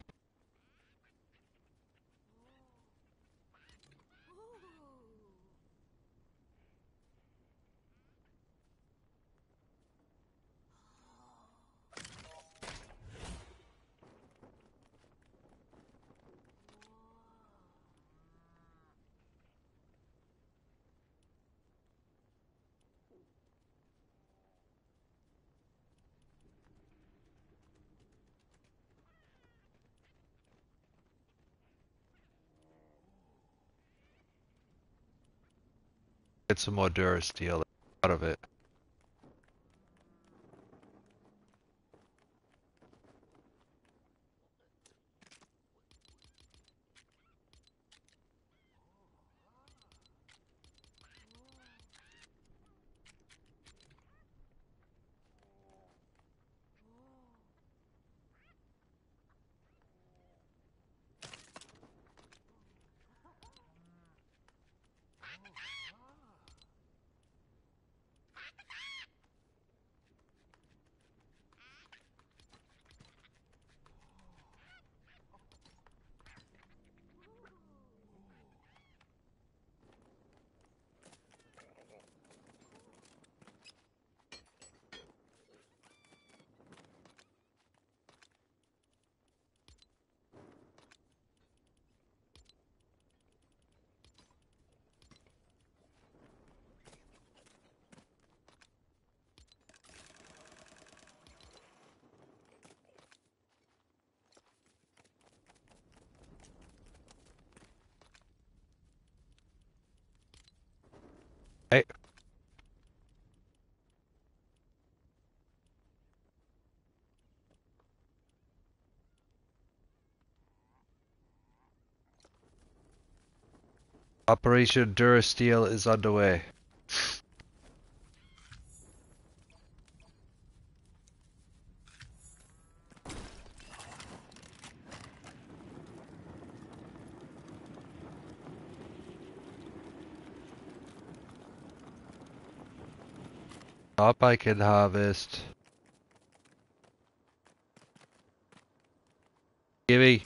S2: Get some more Durasteel out of it. Hey. Operation Durasteel is underway. Top I can harvest. Gimme.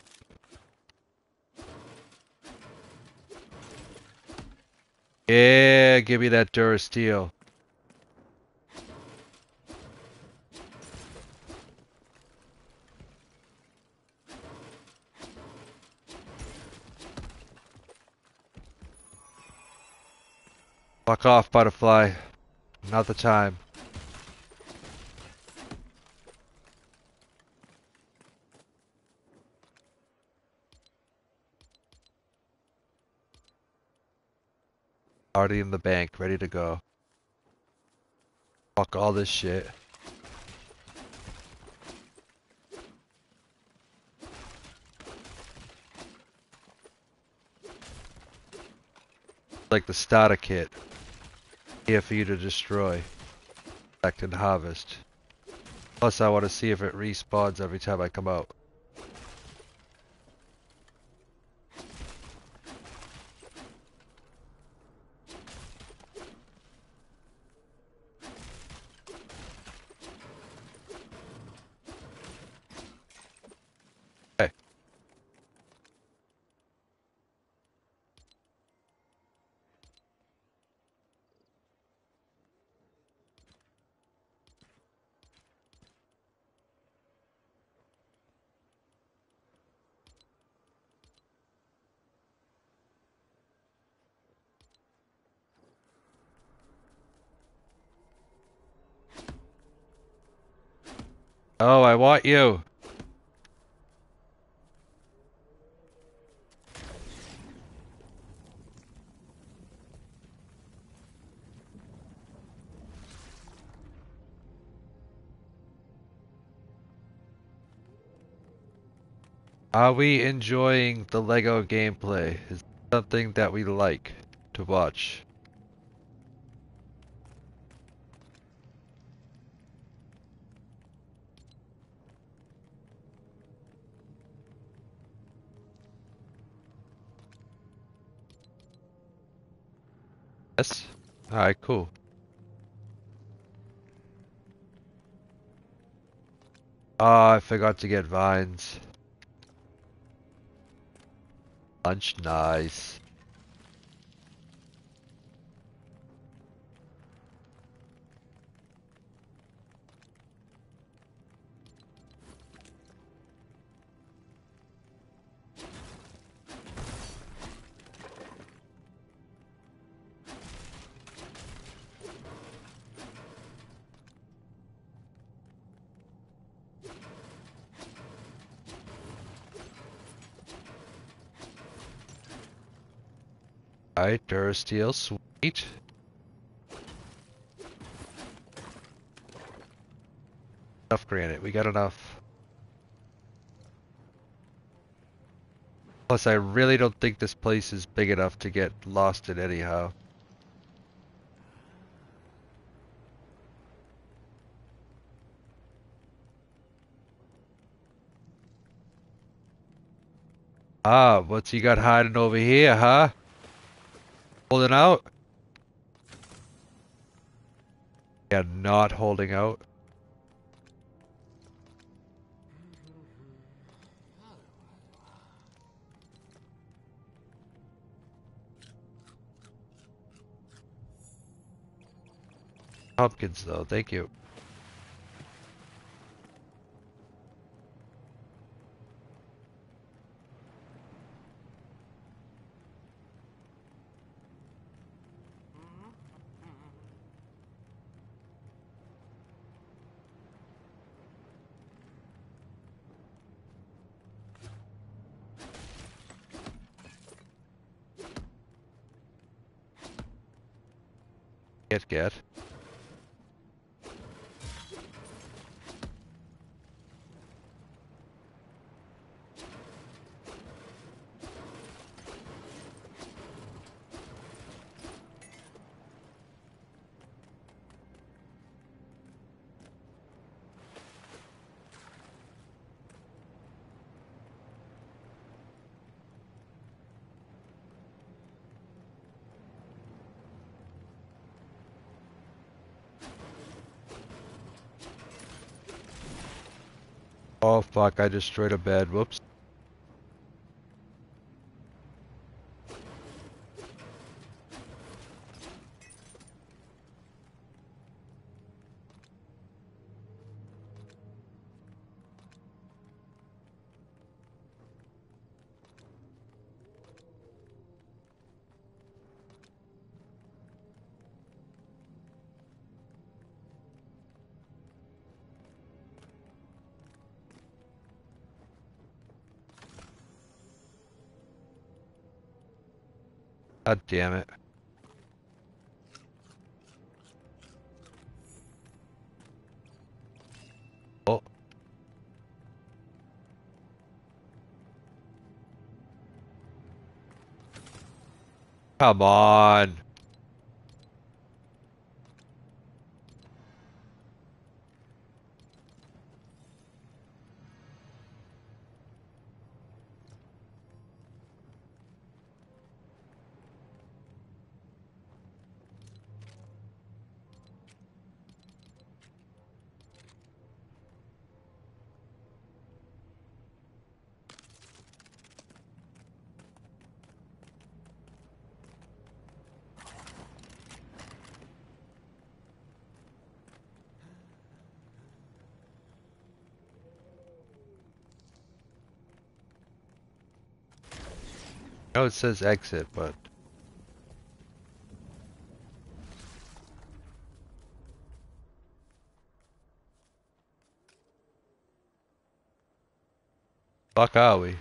S2: Yeah, give me that Durasteel. Fuck off, butterfly. Not the time. Already in the bank, ready to go. Fuck all this shit. Like the starter kit. Here for you to destroy. Collect and harvest. Plus I want to see if it respawns every time I come out. Hey. Oh, I want you. Are we enjoying the LEGO gameplay? Is it something that we like to watch? Yes. Alright, cool. Oh, I forgot to get vines. Lunch, nice. Alright, Durasteel, sweet. Enough granite, we got enough. Plus, I really don't think this place is big enough to get lost in anyhow. Ah, what's he got hiding over here, huh? Holding out? Yeah, not holding out. Pumpkins, though, thank you. Get. Oh fuck, I destroyed a bed, whoops. God damn it. Oh. Come on. No, it says exit, but... Fuck are we?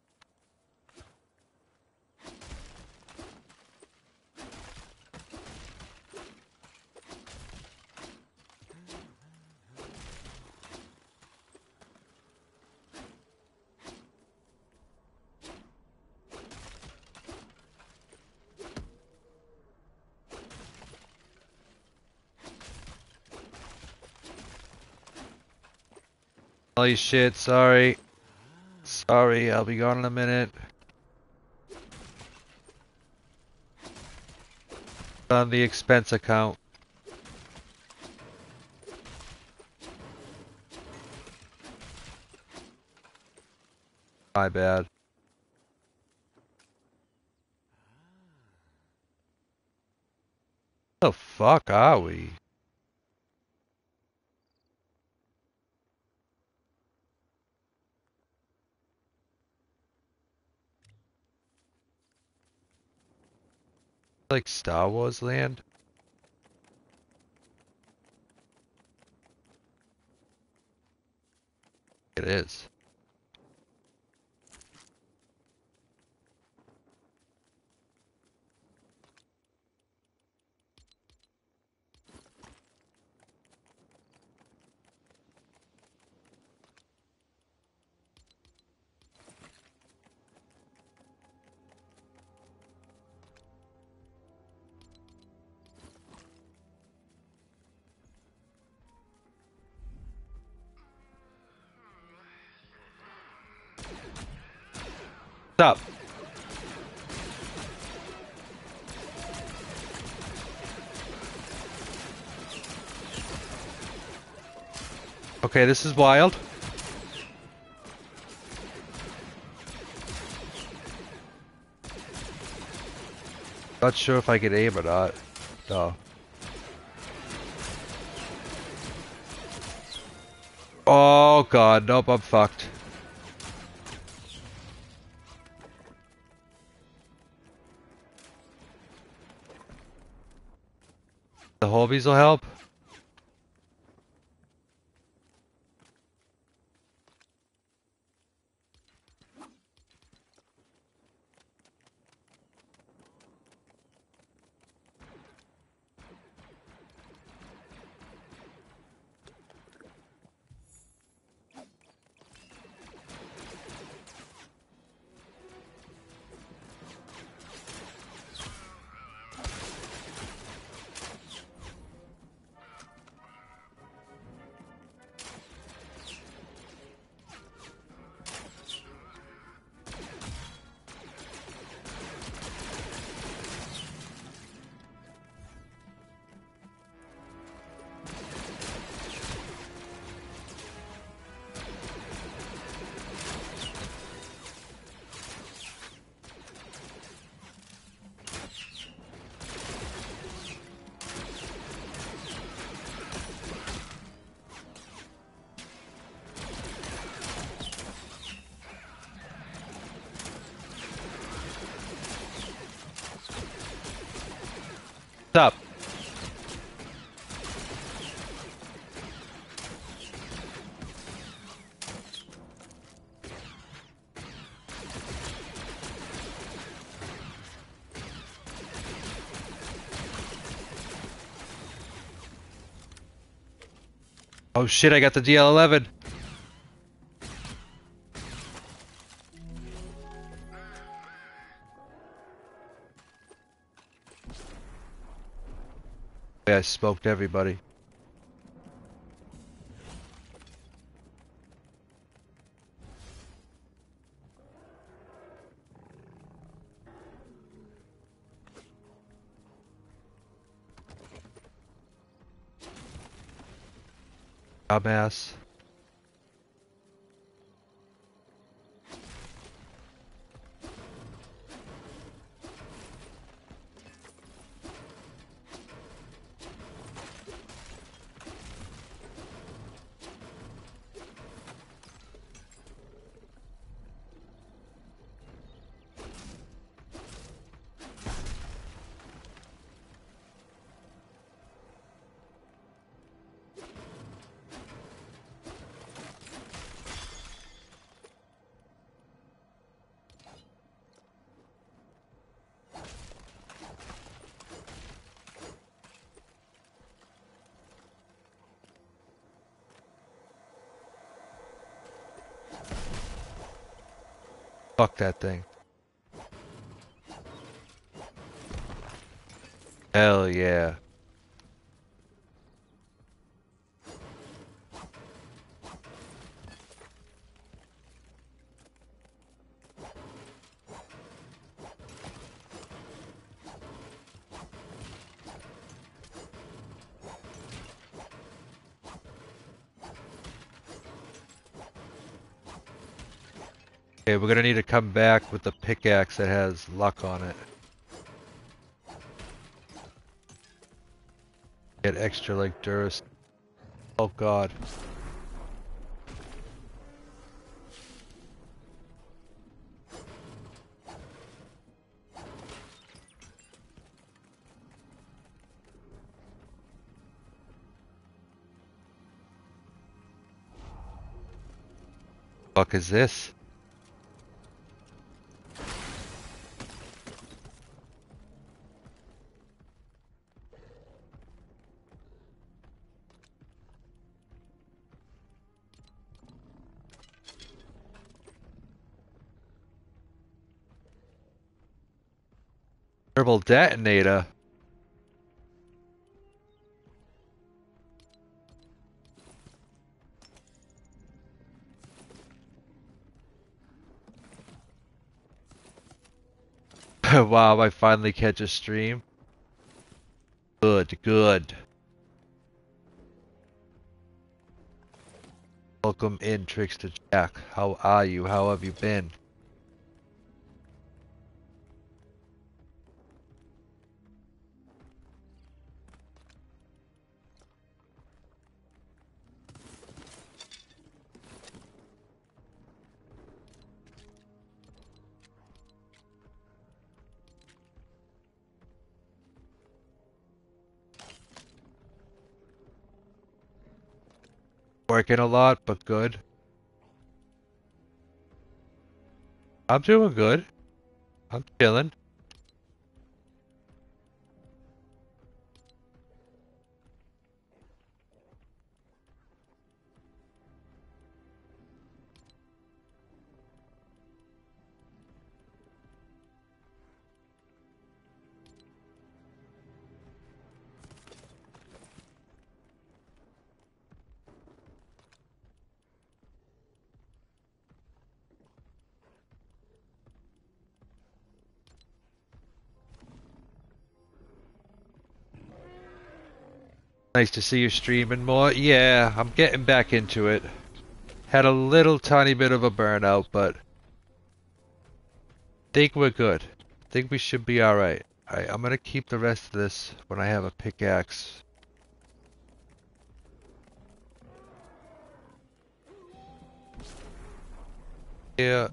S2: Holy shit, sorry. Sorry, I'll be gone in a minute. On the expense account. My bad. The fuck are we? Like Star Wars land? It is. Stop. Okay, this is wild. Not sure if I can aim or not. No. Oh god, nope, I'm fucked. The homies will help. Stop. Oh shit, I got the DL11. Yeah, I smoked everybody. Dumbass. Fuck that thing. Hell yeah. Okay, we're gonna need to come back with the pickaxe that has luck on it. Get extra like Durst. Oh god. Fuck is this? Turbo detonator. Wow, I finally catch a stream. Good, good. Welcome in, Trickster Jack. How are you? How have you been? Working a lot, but good. I'm doing good. I'm chilling. Nice to see you streaming more. Yeah, I'm getting back into it. Had a little tiny bit of a burnout, but think we're good. Think we should be alright. Alright, I'm gonna keep the rest of this when I have a pickaxe. Yeah.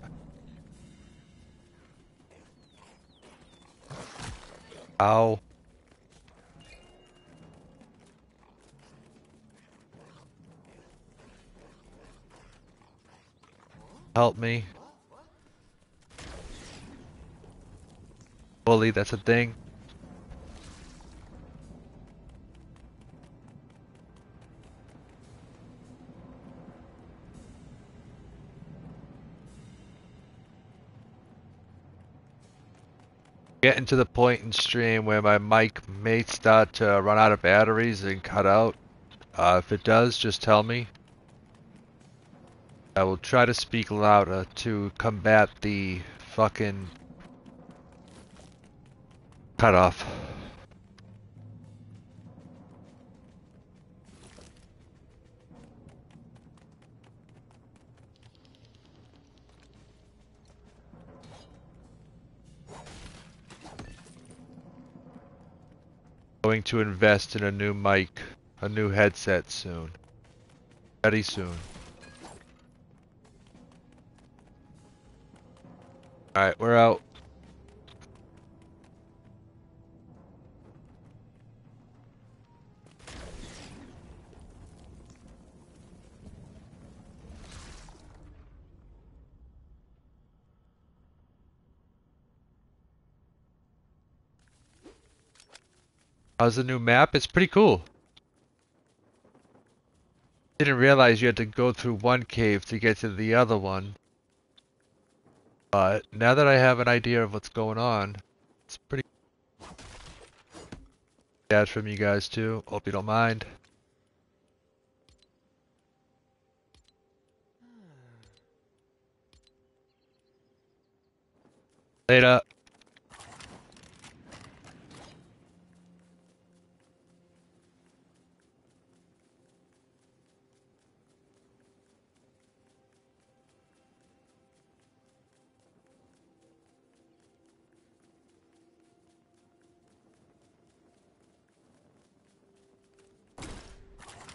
S2: Ow. Help me. Bully, that's a thing. Getting to the point in stream where my mic may start to run out of batteries and cut out. If it does, just tell me. I will try to speak louder to combat the fucking cutoff. Going to invest in a new mic, a new headset soon. Very soon. Alright, we're out. How's the new map? It's pretty cool. Didn't realize you had to go through one cave to get to the other one. But now that I have an idea of what's going on, it's pretty bad from you guys too. Hope you don't mind. Later.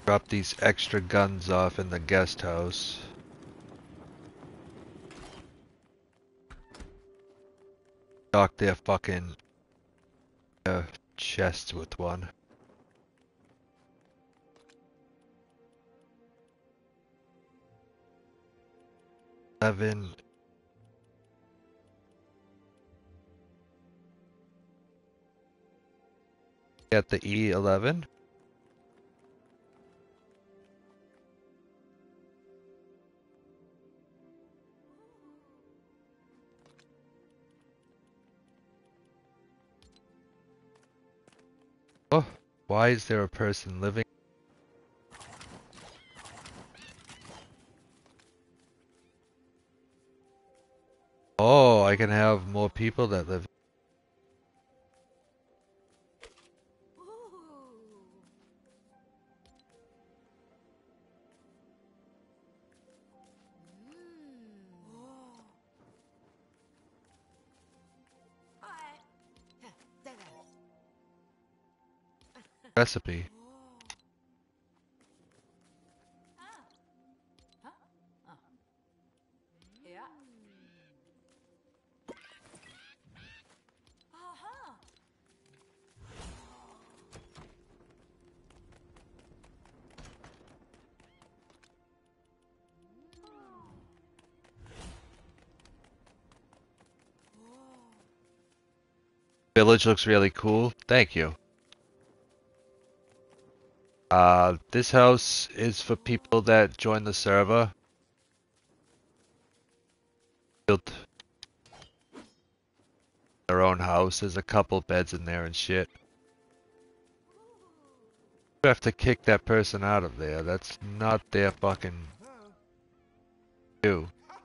S2: Drop these extra guns off in the guest house. Stock their fucking chests with one. Seven. Get the E11. Oh, why is there a person living? Oh, I can have more people that live. Recipe. Village looks really cool. Thank you. This house is for people that join the server. Built their own house. There's a couple beds in there and shit. You have to kick that person out of there. That's not their fucking do.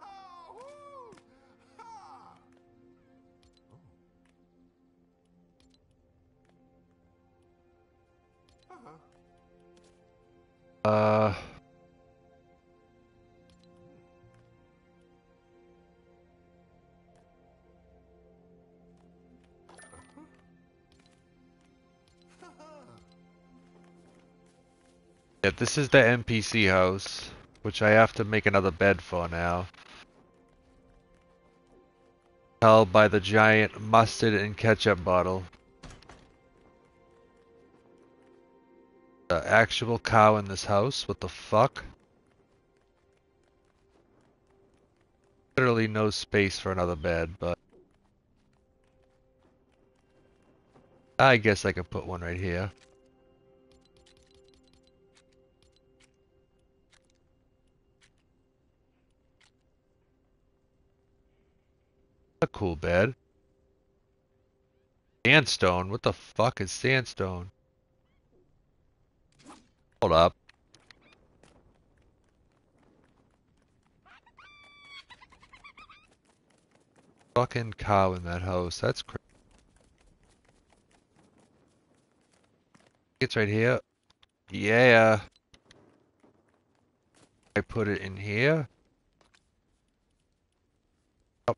S2: Uh, yeah, this is the NPC house, which I have to make another bed for now. Held by the giant mustard and ketchup bottle. The actual cow in this house? What the fuck? Literally no space for another bed, but I guess I could put one right here. A cool bed. Sandstone? What the fuck is sandstone? Hold up. Fucking cow in that house. That's crazy. It's right here. Yeah. I put it in here. Oh,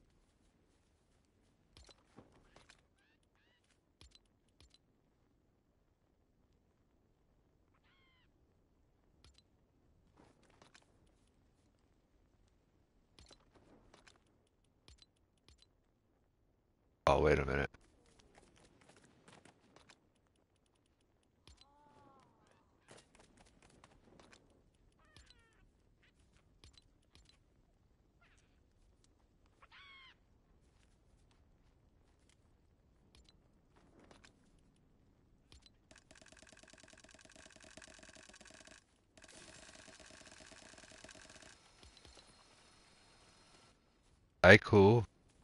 S2: oh wait a minute. Alright, cool.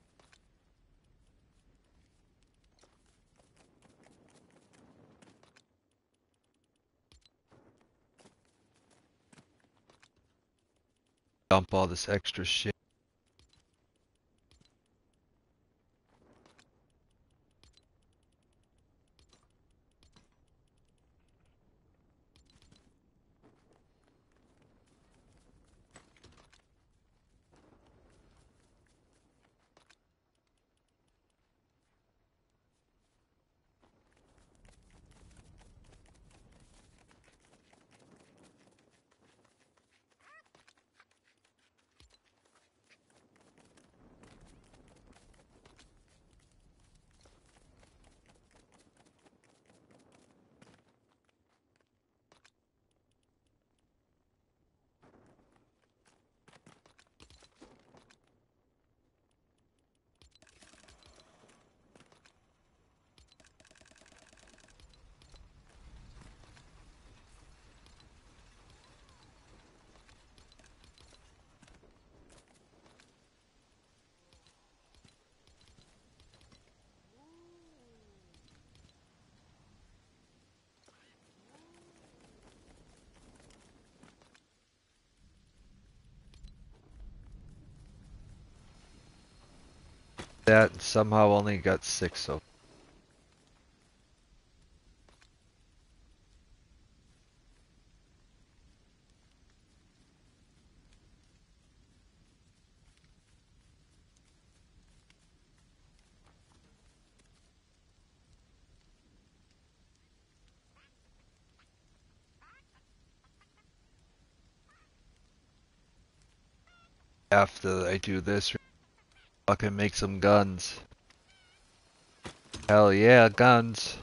S2: Dump all this extra shit. that and somehow only got 6 so. After I do this, fucking make some guns. Hell yeah, guns.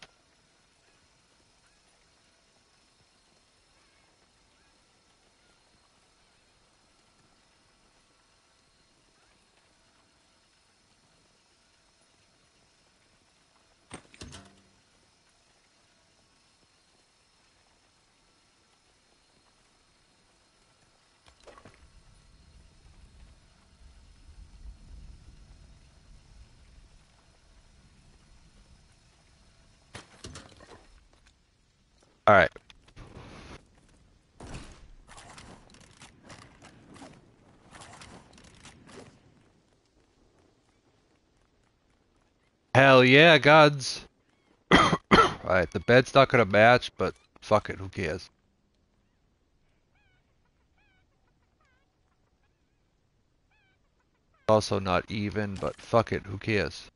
S2: Alright. Hell yeah, guns. Alright, the bed's not gonna match, but fuck it, who cares? Also not even, but fuck it, who cares?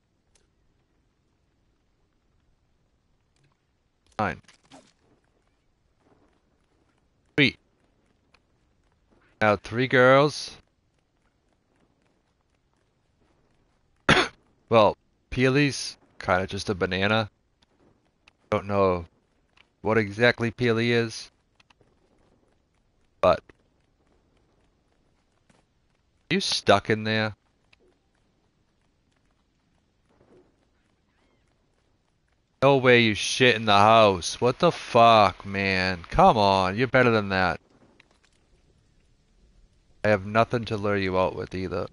S2: Fine. Sweet. Now 3 girls. Well, Peely's kinda just a banana. Don't know what exactly Peely is, but you stuck in there? No way you shit in the house. What the fuck, man? Come on, you're better than that. I have nothing to lure you out with either.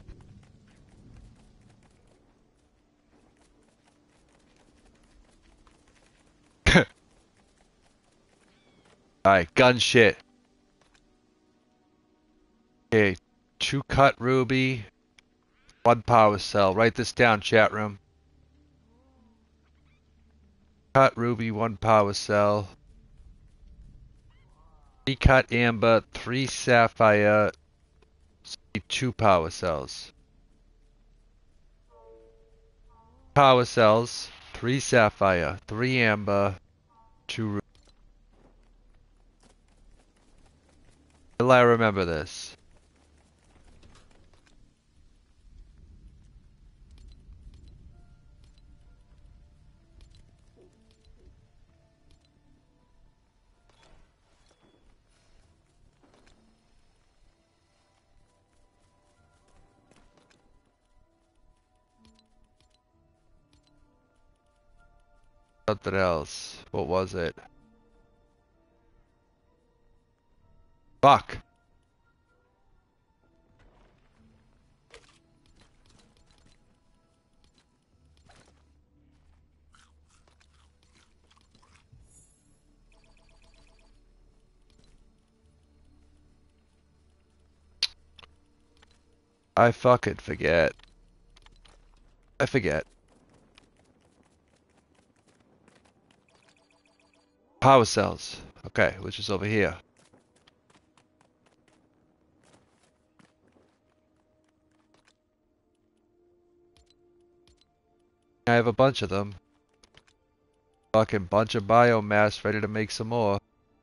S2: Alright, gun shit. Okay, 2 cut ruby, 1 power cell. Write this down, chat room. Cut ruby, 1 power cell. 3 cut amber, 3 sapphire, 2 power cells. Power cells, 3 sapphire, 3 amber, 2 ruby. Will I remember this? Something else. What was it? Fuck! I fucking forget. I forget. Power cells. Okay, which is over here. I have a bunch of them. Fucking bunch of biomass ready to make some more.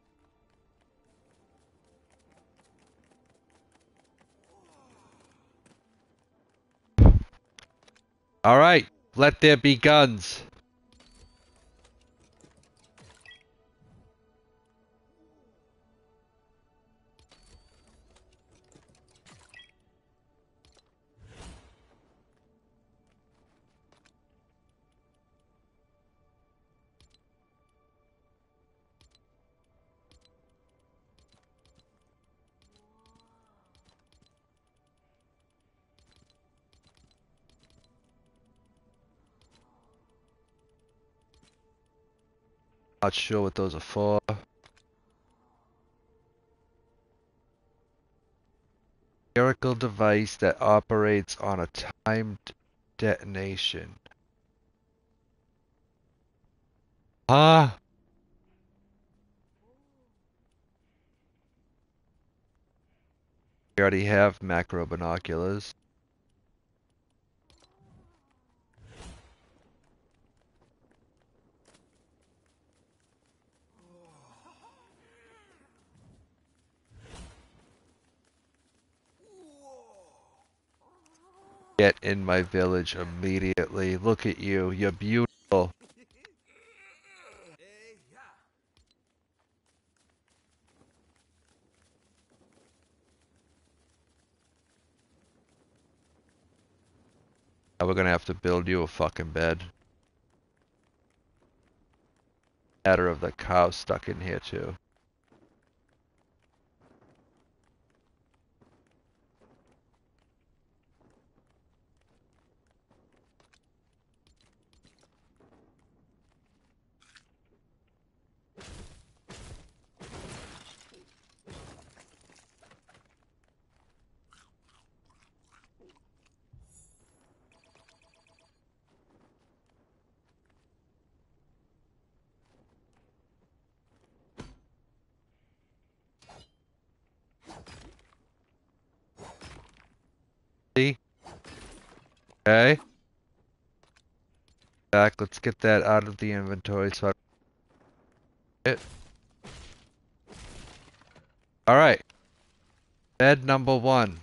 S2: Alright, let there be guns. Not sure what those are for. Miracle device that operates on a timed detonation. Huh? We already have macro binoculars. Get in my village immediately. Look at you. You're beautiful. Now we're gonna have to build you a fucking bed. Matter of the cow stuck in here too. See? Okay. Back, let's get that out of the inventory so I Alright. Bed number 1.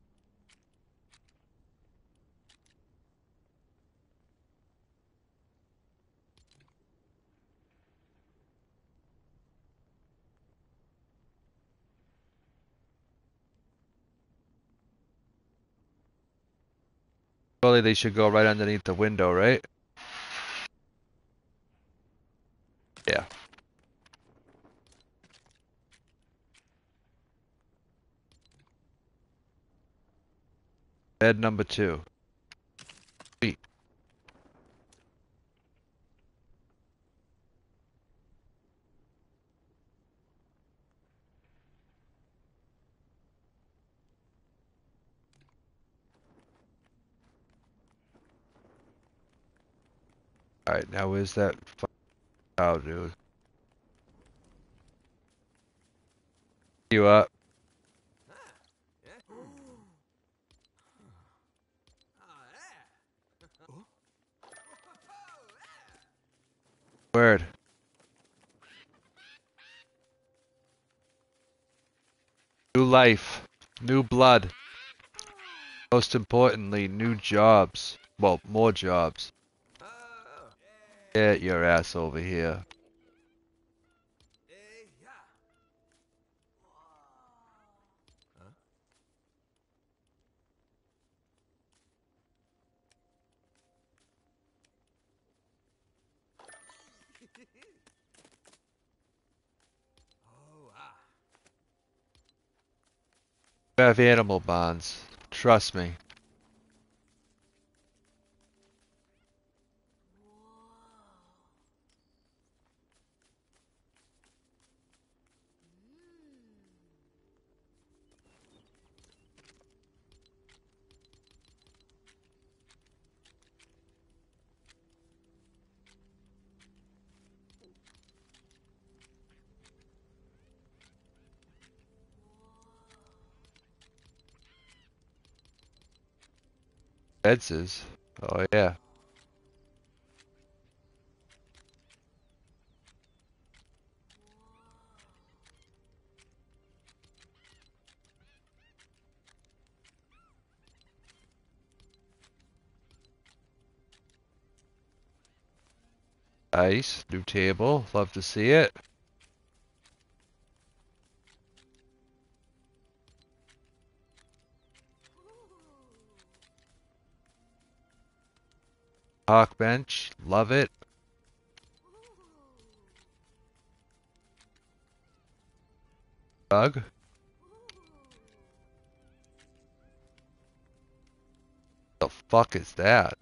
S2: Surely they should go right underneath the window, right? Yeah. Bed number 2. Sweet. Alright, now where's that cow, dude? You up. Word. New life. New blood. Most importantly, new jobs. Well, more jobs. Get your ass over here. You have animal bonds. Trust me. Fences. Oh yeah. Nice. New table. Love to see it. Park bench. Love it. Rug. The fuck is that?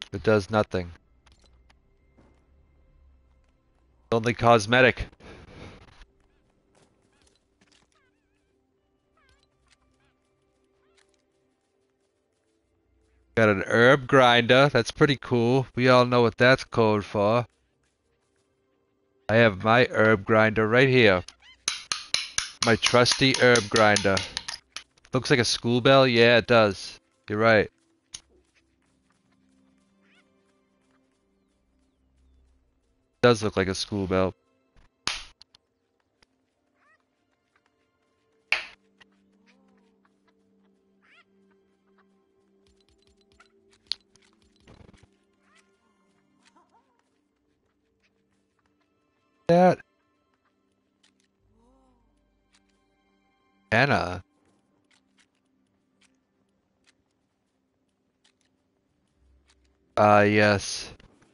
S2: It does nothing. Only cosmetic. Got an herb grinder. That's pretty cool. We all know what that's code for. I have my herb grinder right here. My trusty herb grinder. Looks like a school bell? Yeah, it does. You're right. It does look like a school bell. That Anna. Yes.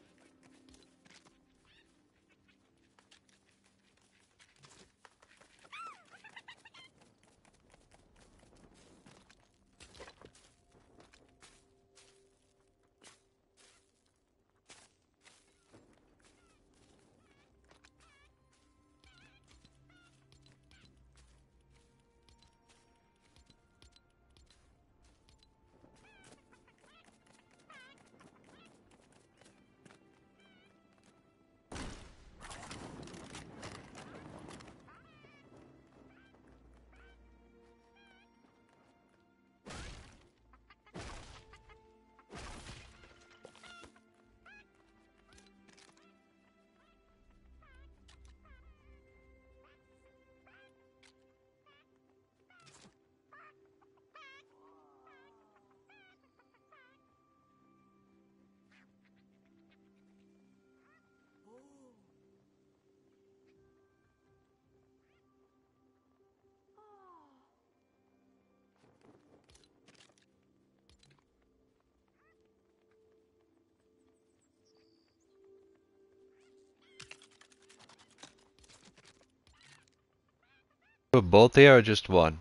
S2: Put both here or just one?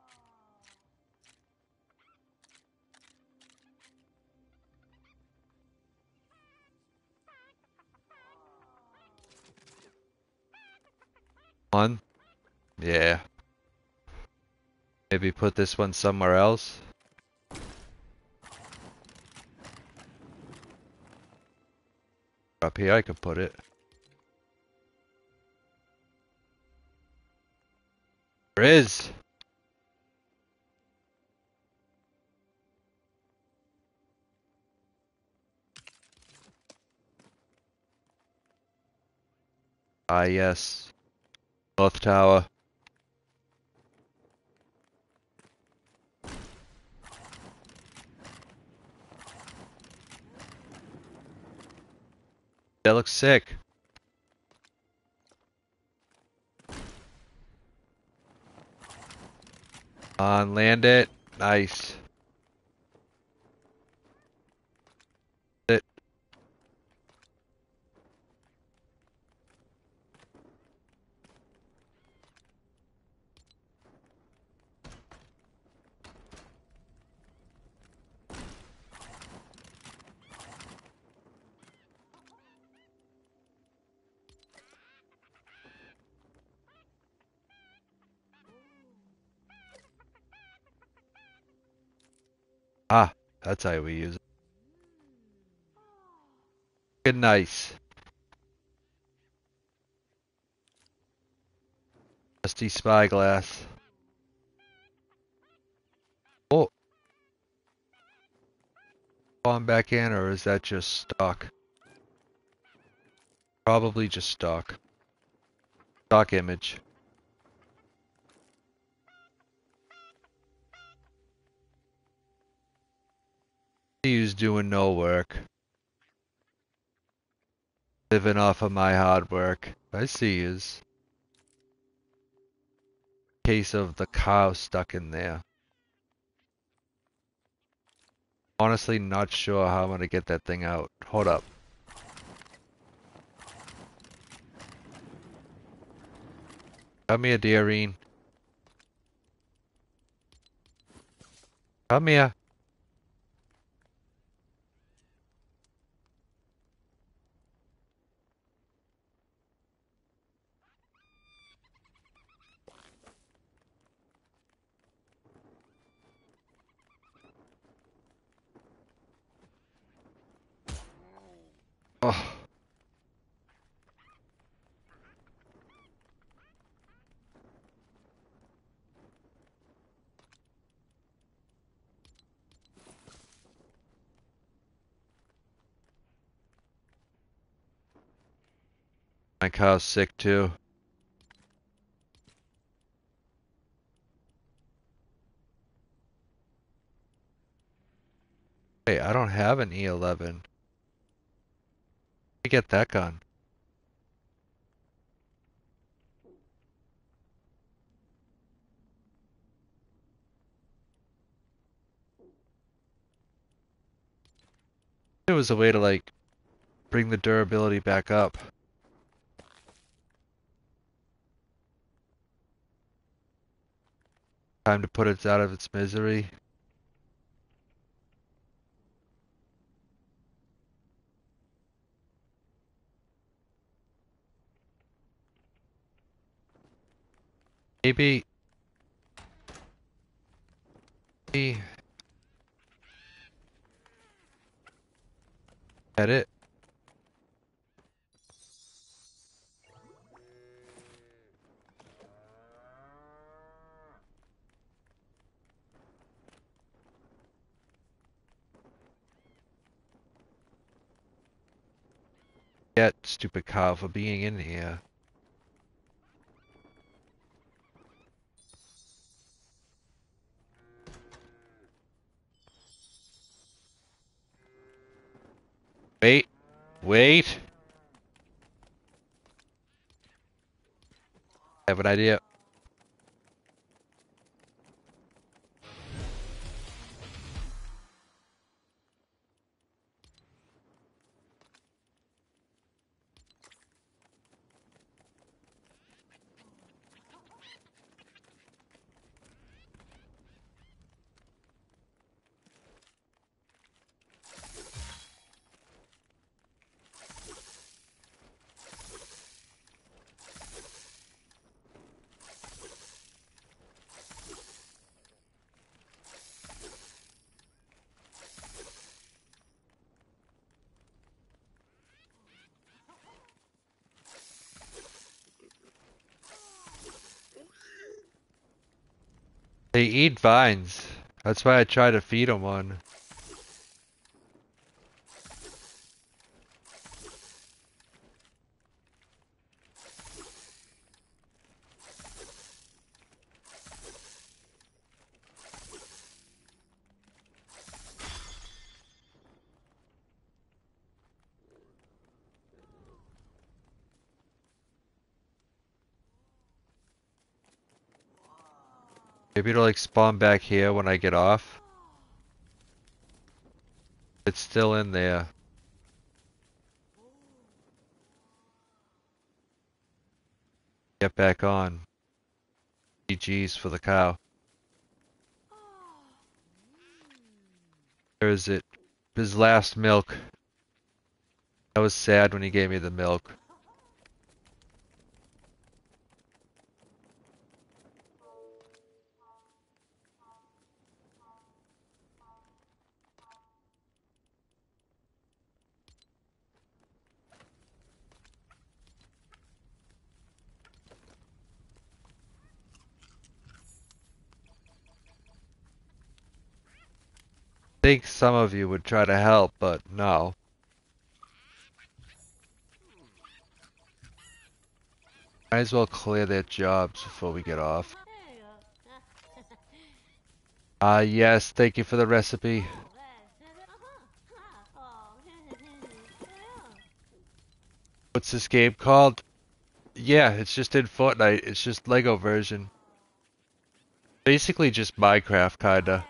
S2: One? Yeah. Maybe put this one somewhere else. Up here I could put it. There is. Ah, yes. North Tower. That looks sick. On, land it. Nice. It. Ah, that's how we use it. Good, nice. Rusty spyglass. Oh, on back in, or is that just stock? Probably just stock. Stock image. He's doing no work. Living off of my hard work. I see his. Case of the cow stuck in there. Honestly, not sure how I'm gonna get that thing out. Hold up. Come here, Dearine. Come here. My cow's sick too. Hey, I don't have an E11. I get that gun. It was a way to like bring the durability back up. Time to put it out of its misery. Maybe. Edit. Get stupid cow for being in here. Wait. Wait. I have an idea. They eat vines. That's why I try to feed them one. Maybe it'll like spawn back here when I get off. It's still in there. Get back on. GG's for the cow. Where is it? His last milk. I was sad when he gave me the milk. I think some of you would try to help, but no. Might as well clear their jobs before we get off. Yes, thank you for the recipe. What's this game called? Yeah, it's just in Fortnite. It's just Lego version. Basically just Minecraft, kinda.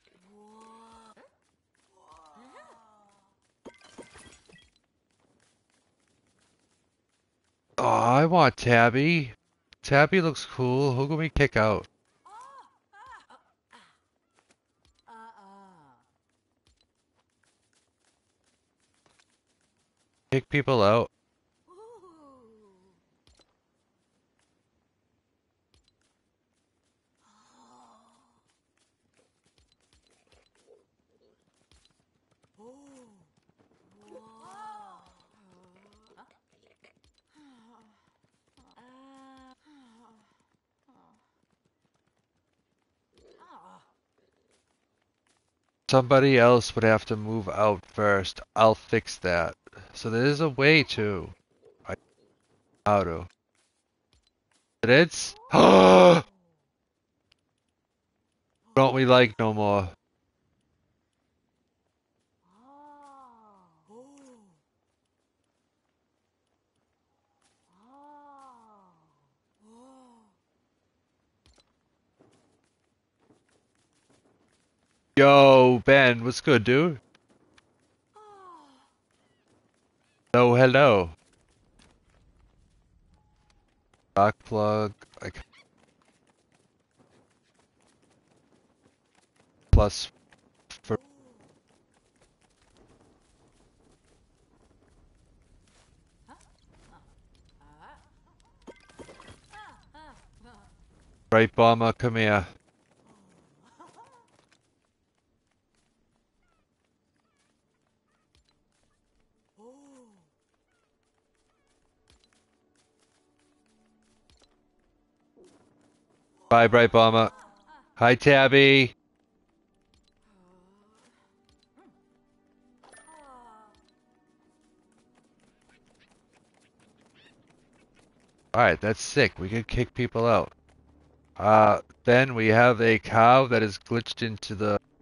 S2: Oh, I want Tabby. Tabby looks cool. Who can we kick out? Kick people out. Somebody else would have to move out first. I'll fix that. So there's a way to. How to? It's don't we like no more? Yo, Ben, what's good, dude? Hello, hello. Rock plug, like plus for right bomber, come here. Bye, Bright Bomber. Hi, Tabby. Alright, that's sick. We can kick people out. Then we have a cow that is glitched into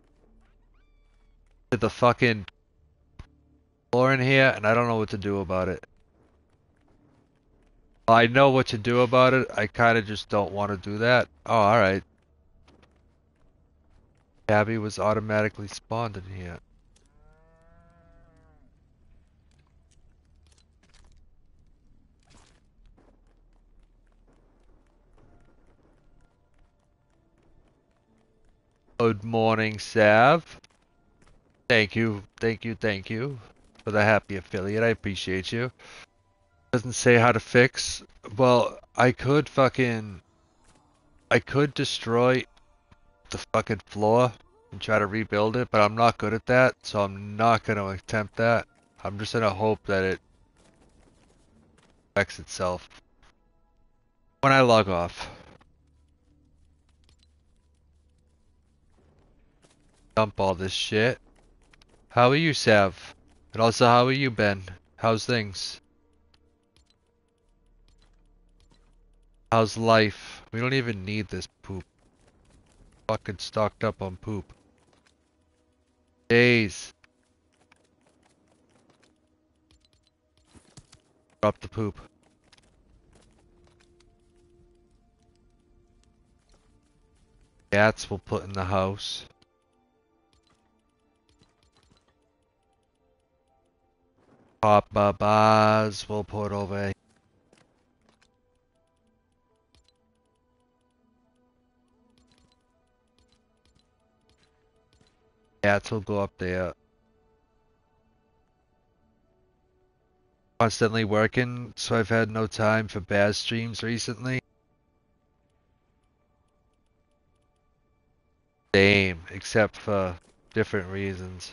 S2: the fucking floor in here, and I don't know what to do about it. I know what to do about it. I kind of just don't want to do that. Oh, alright. Tabby was automatically spawned in here. Good morning, Sav. Thank you, thank you, thank you for the happy affiliate. I appreciate you. Doesn't say how to fix. Well, I could destroy the fucking floor and try to rebuild it, but I'm not good at that, so I'm not gonna attempt that. I'm just gonna hope that it fixes itself when I log off. Dump all this shit. How are you, Sav? And also, how are you, Ben? How's things? How's life? We don't even need this poop. Fucking stocked up on poop. Days. Drop the poop. Cats we'll put in the house. Papa Baz we'll put over. Cats will go up there. Constantly working, so I've had no time for Baz streams recently. Same, except for different reasons.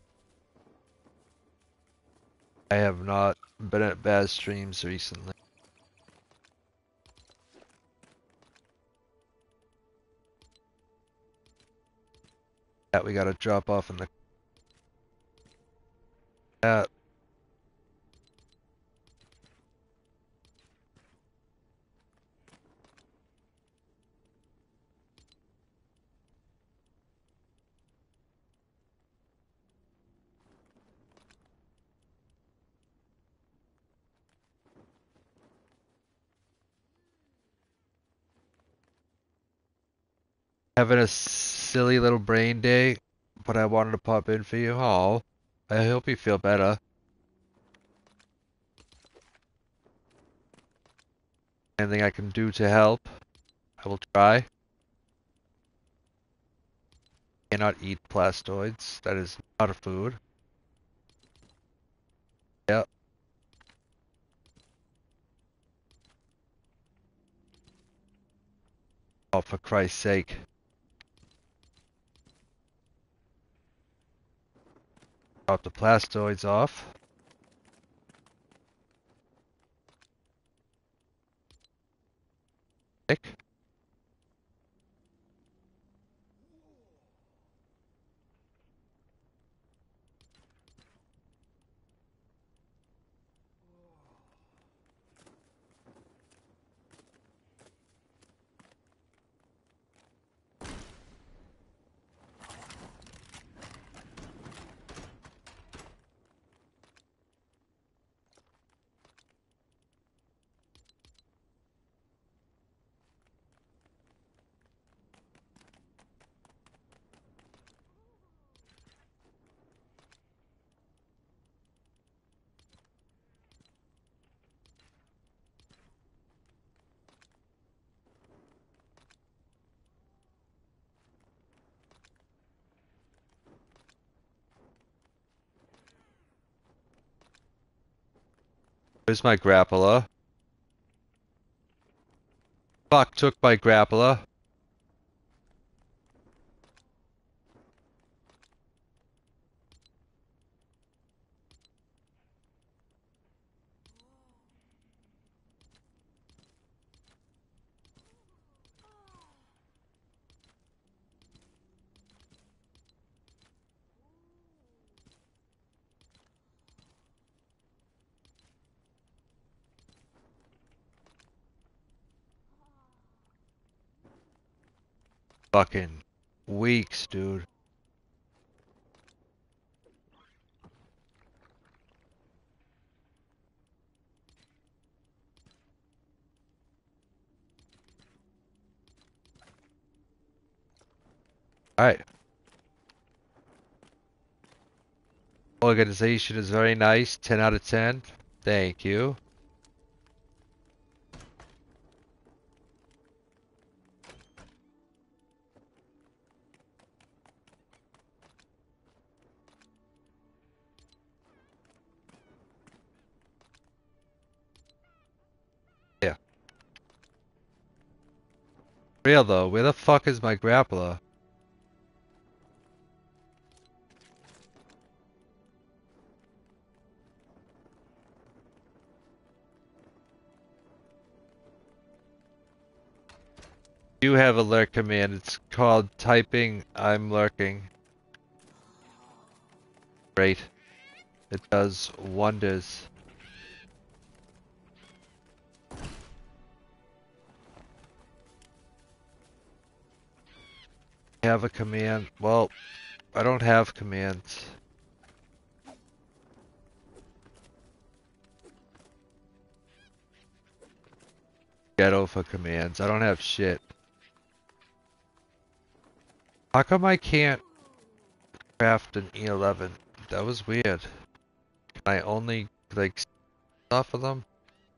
S2: I have not been at Baz streams recently. That we gotta drop off in the cat. Having a silly little brain day, but I wanted to pop in for you. Oh, I hope you feel better. Anything I can do to help, I will try. Cannot eat plastoids. That is not a food. Yep. Oh, for Christ's sake. Drop the plastoids off. Nick. Where's my grappler? Fuck, took my grappler. Fucking weeks, dude. Alright. Organization is very nice. 10 out of 10. Thank you. Yeah. Real though, where the fuck is my grappler? You have a lurk command. It's called typing I'm lurking. Great. It does wonders. Have a command. Well, I don't have commands. Ghetto for commands. I don't have shit. How come I can't craft an E11? That was weird. Can I only, like, off of them?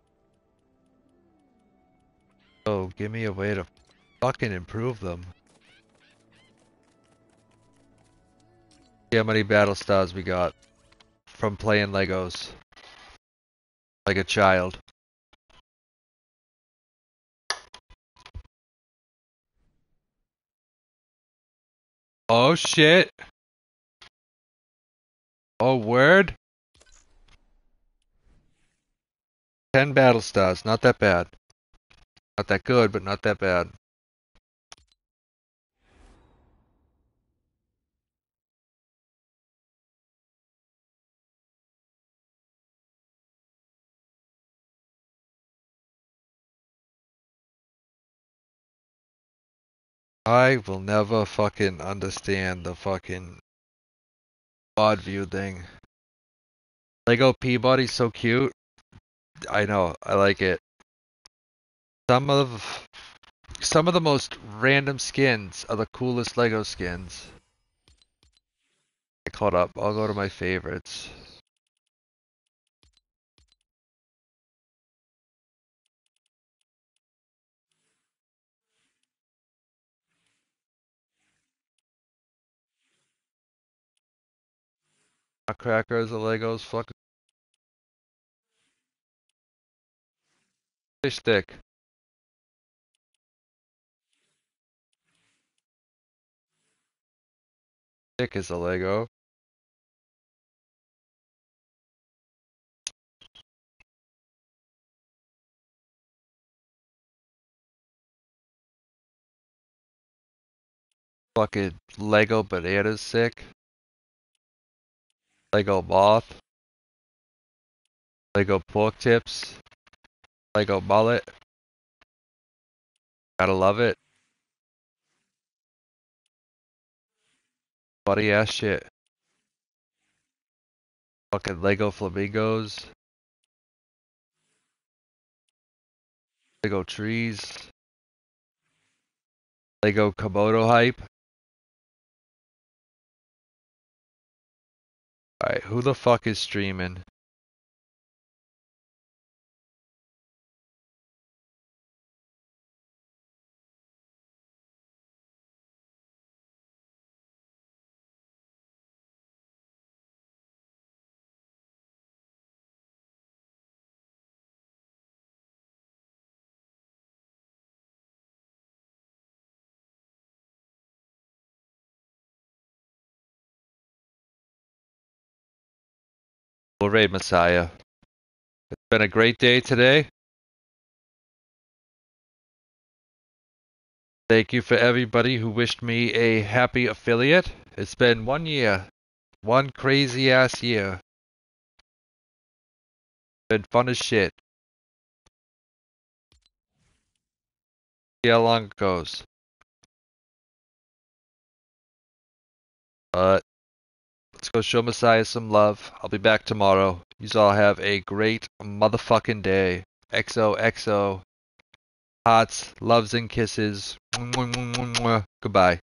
S2: Oh, give me a way to fucking improve them. See how many battle stars we got from playing Legos like a child. Oh shit. Oh word. 10 battle stars, not that bad. Not that good, but not that bad. I will never fucking understand the fucking odd view thing. Lego Peabody's so cute. I know, I like it. Some of the most random skins are the coolest Lego skins. I caught up. I'll go to my favorites. Nutcrackers are Legos. Fucking fish stick. Stick is a Lego. Fucking Lego bananas sick. Lego moth. Lego pork tips. Lego mullet. Gotta love it. Funny ass shit. Fucking Lego flamingos. Lego trees. Lego Komodo hype. Alright, who the fuck is streaming? Well, Raid Messiah. It's been a great day today. Thank you for everybody who wished me a happy affiliate. It's been 1 year. One crazy ass year. Been fun as shit. See how long it goes. But let's go show Messiah some love. I'll be back tomorrow. You all have a great motherfucking day. XOXO. Hearts, loves, and kisses. Goodbye.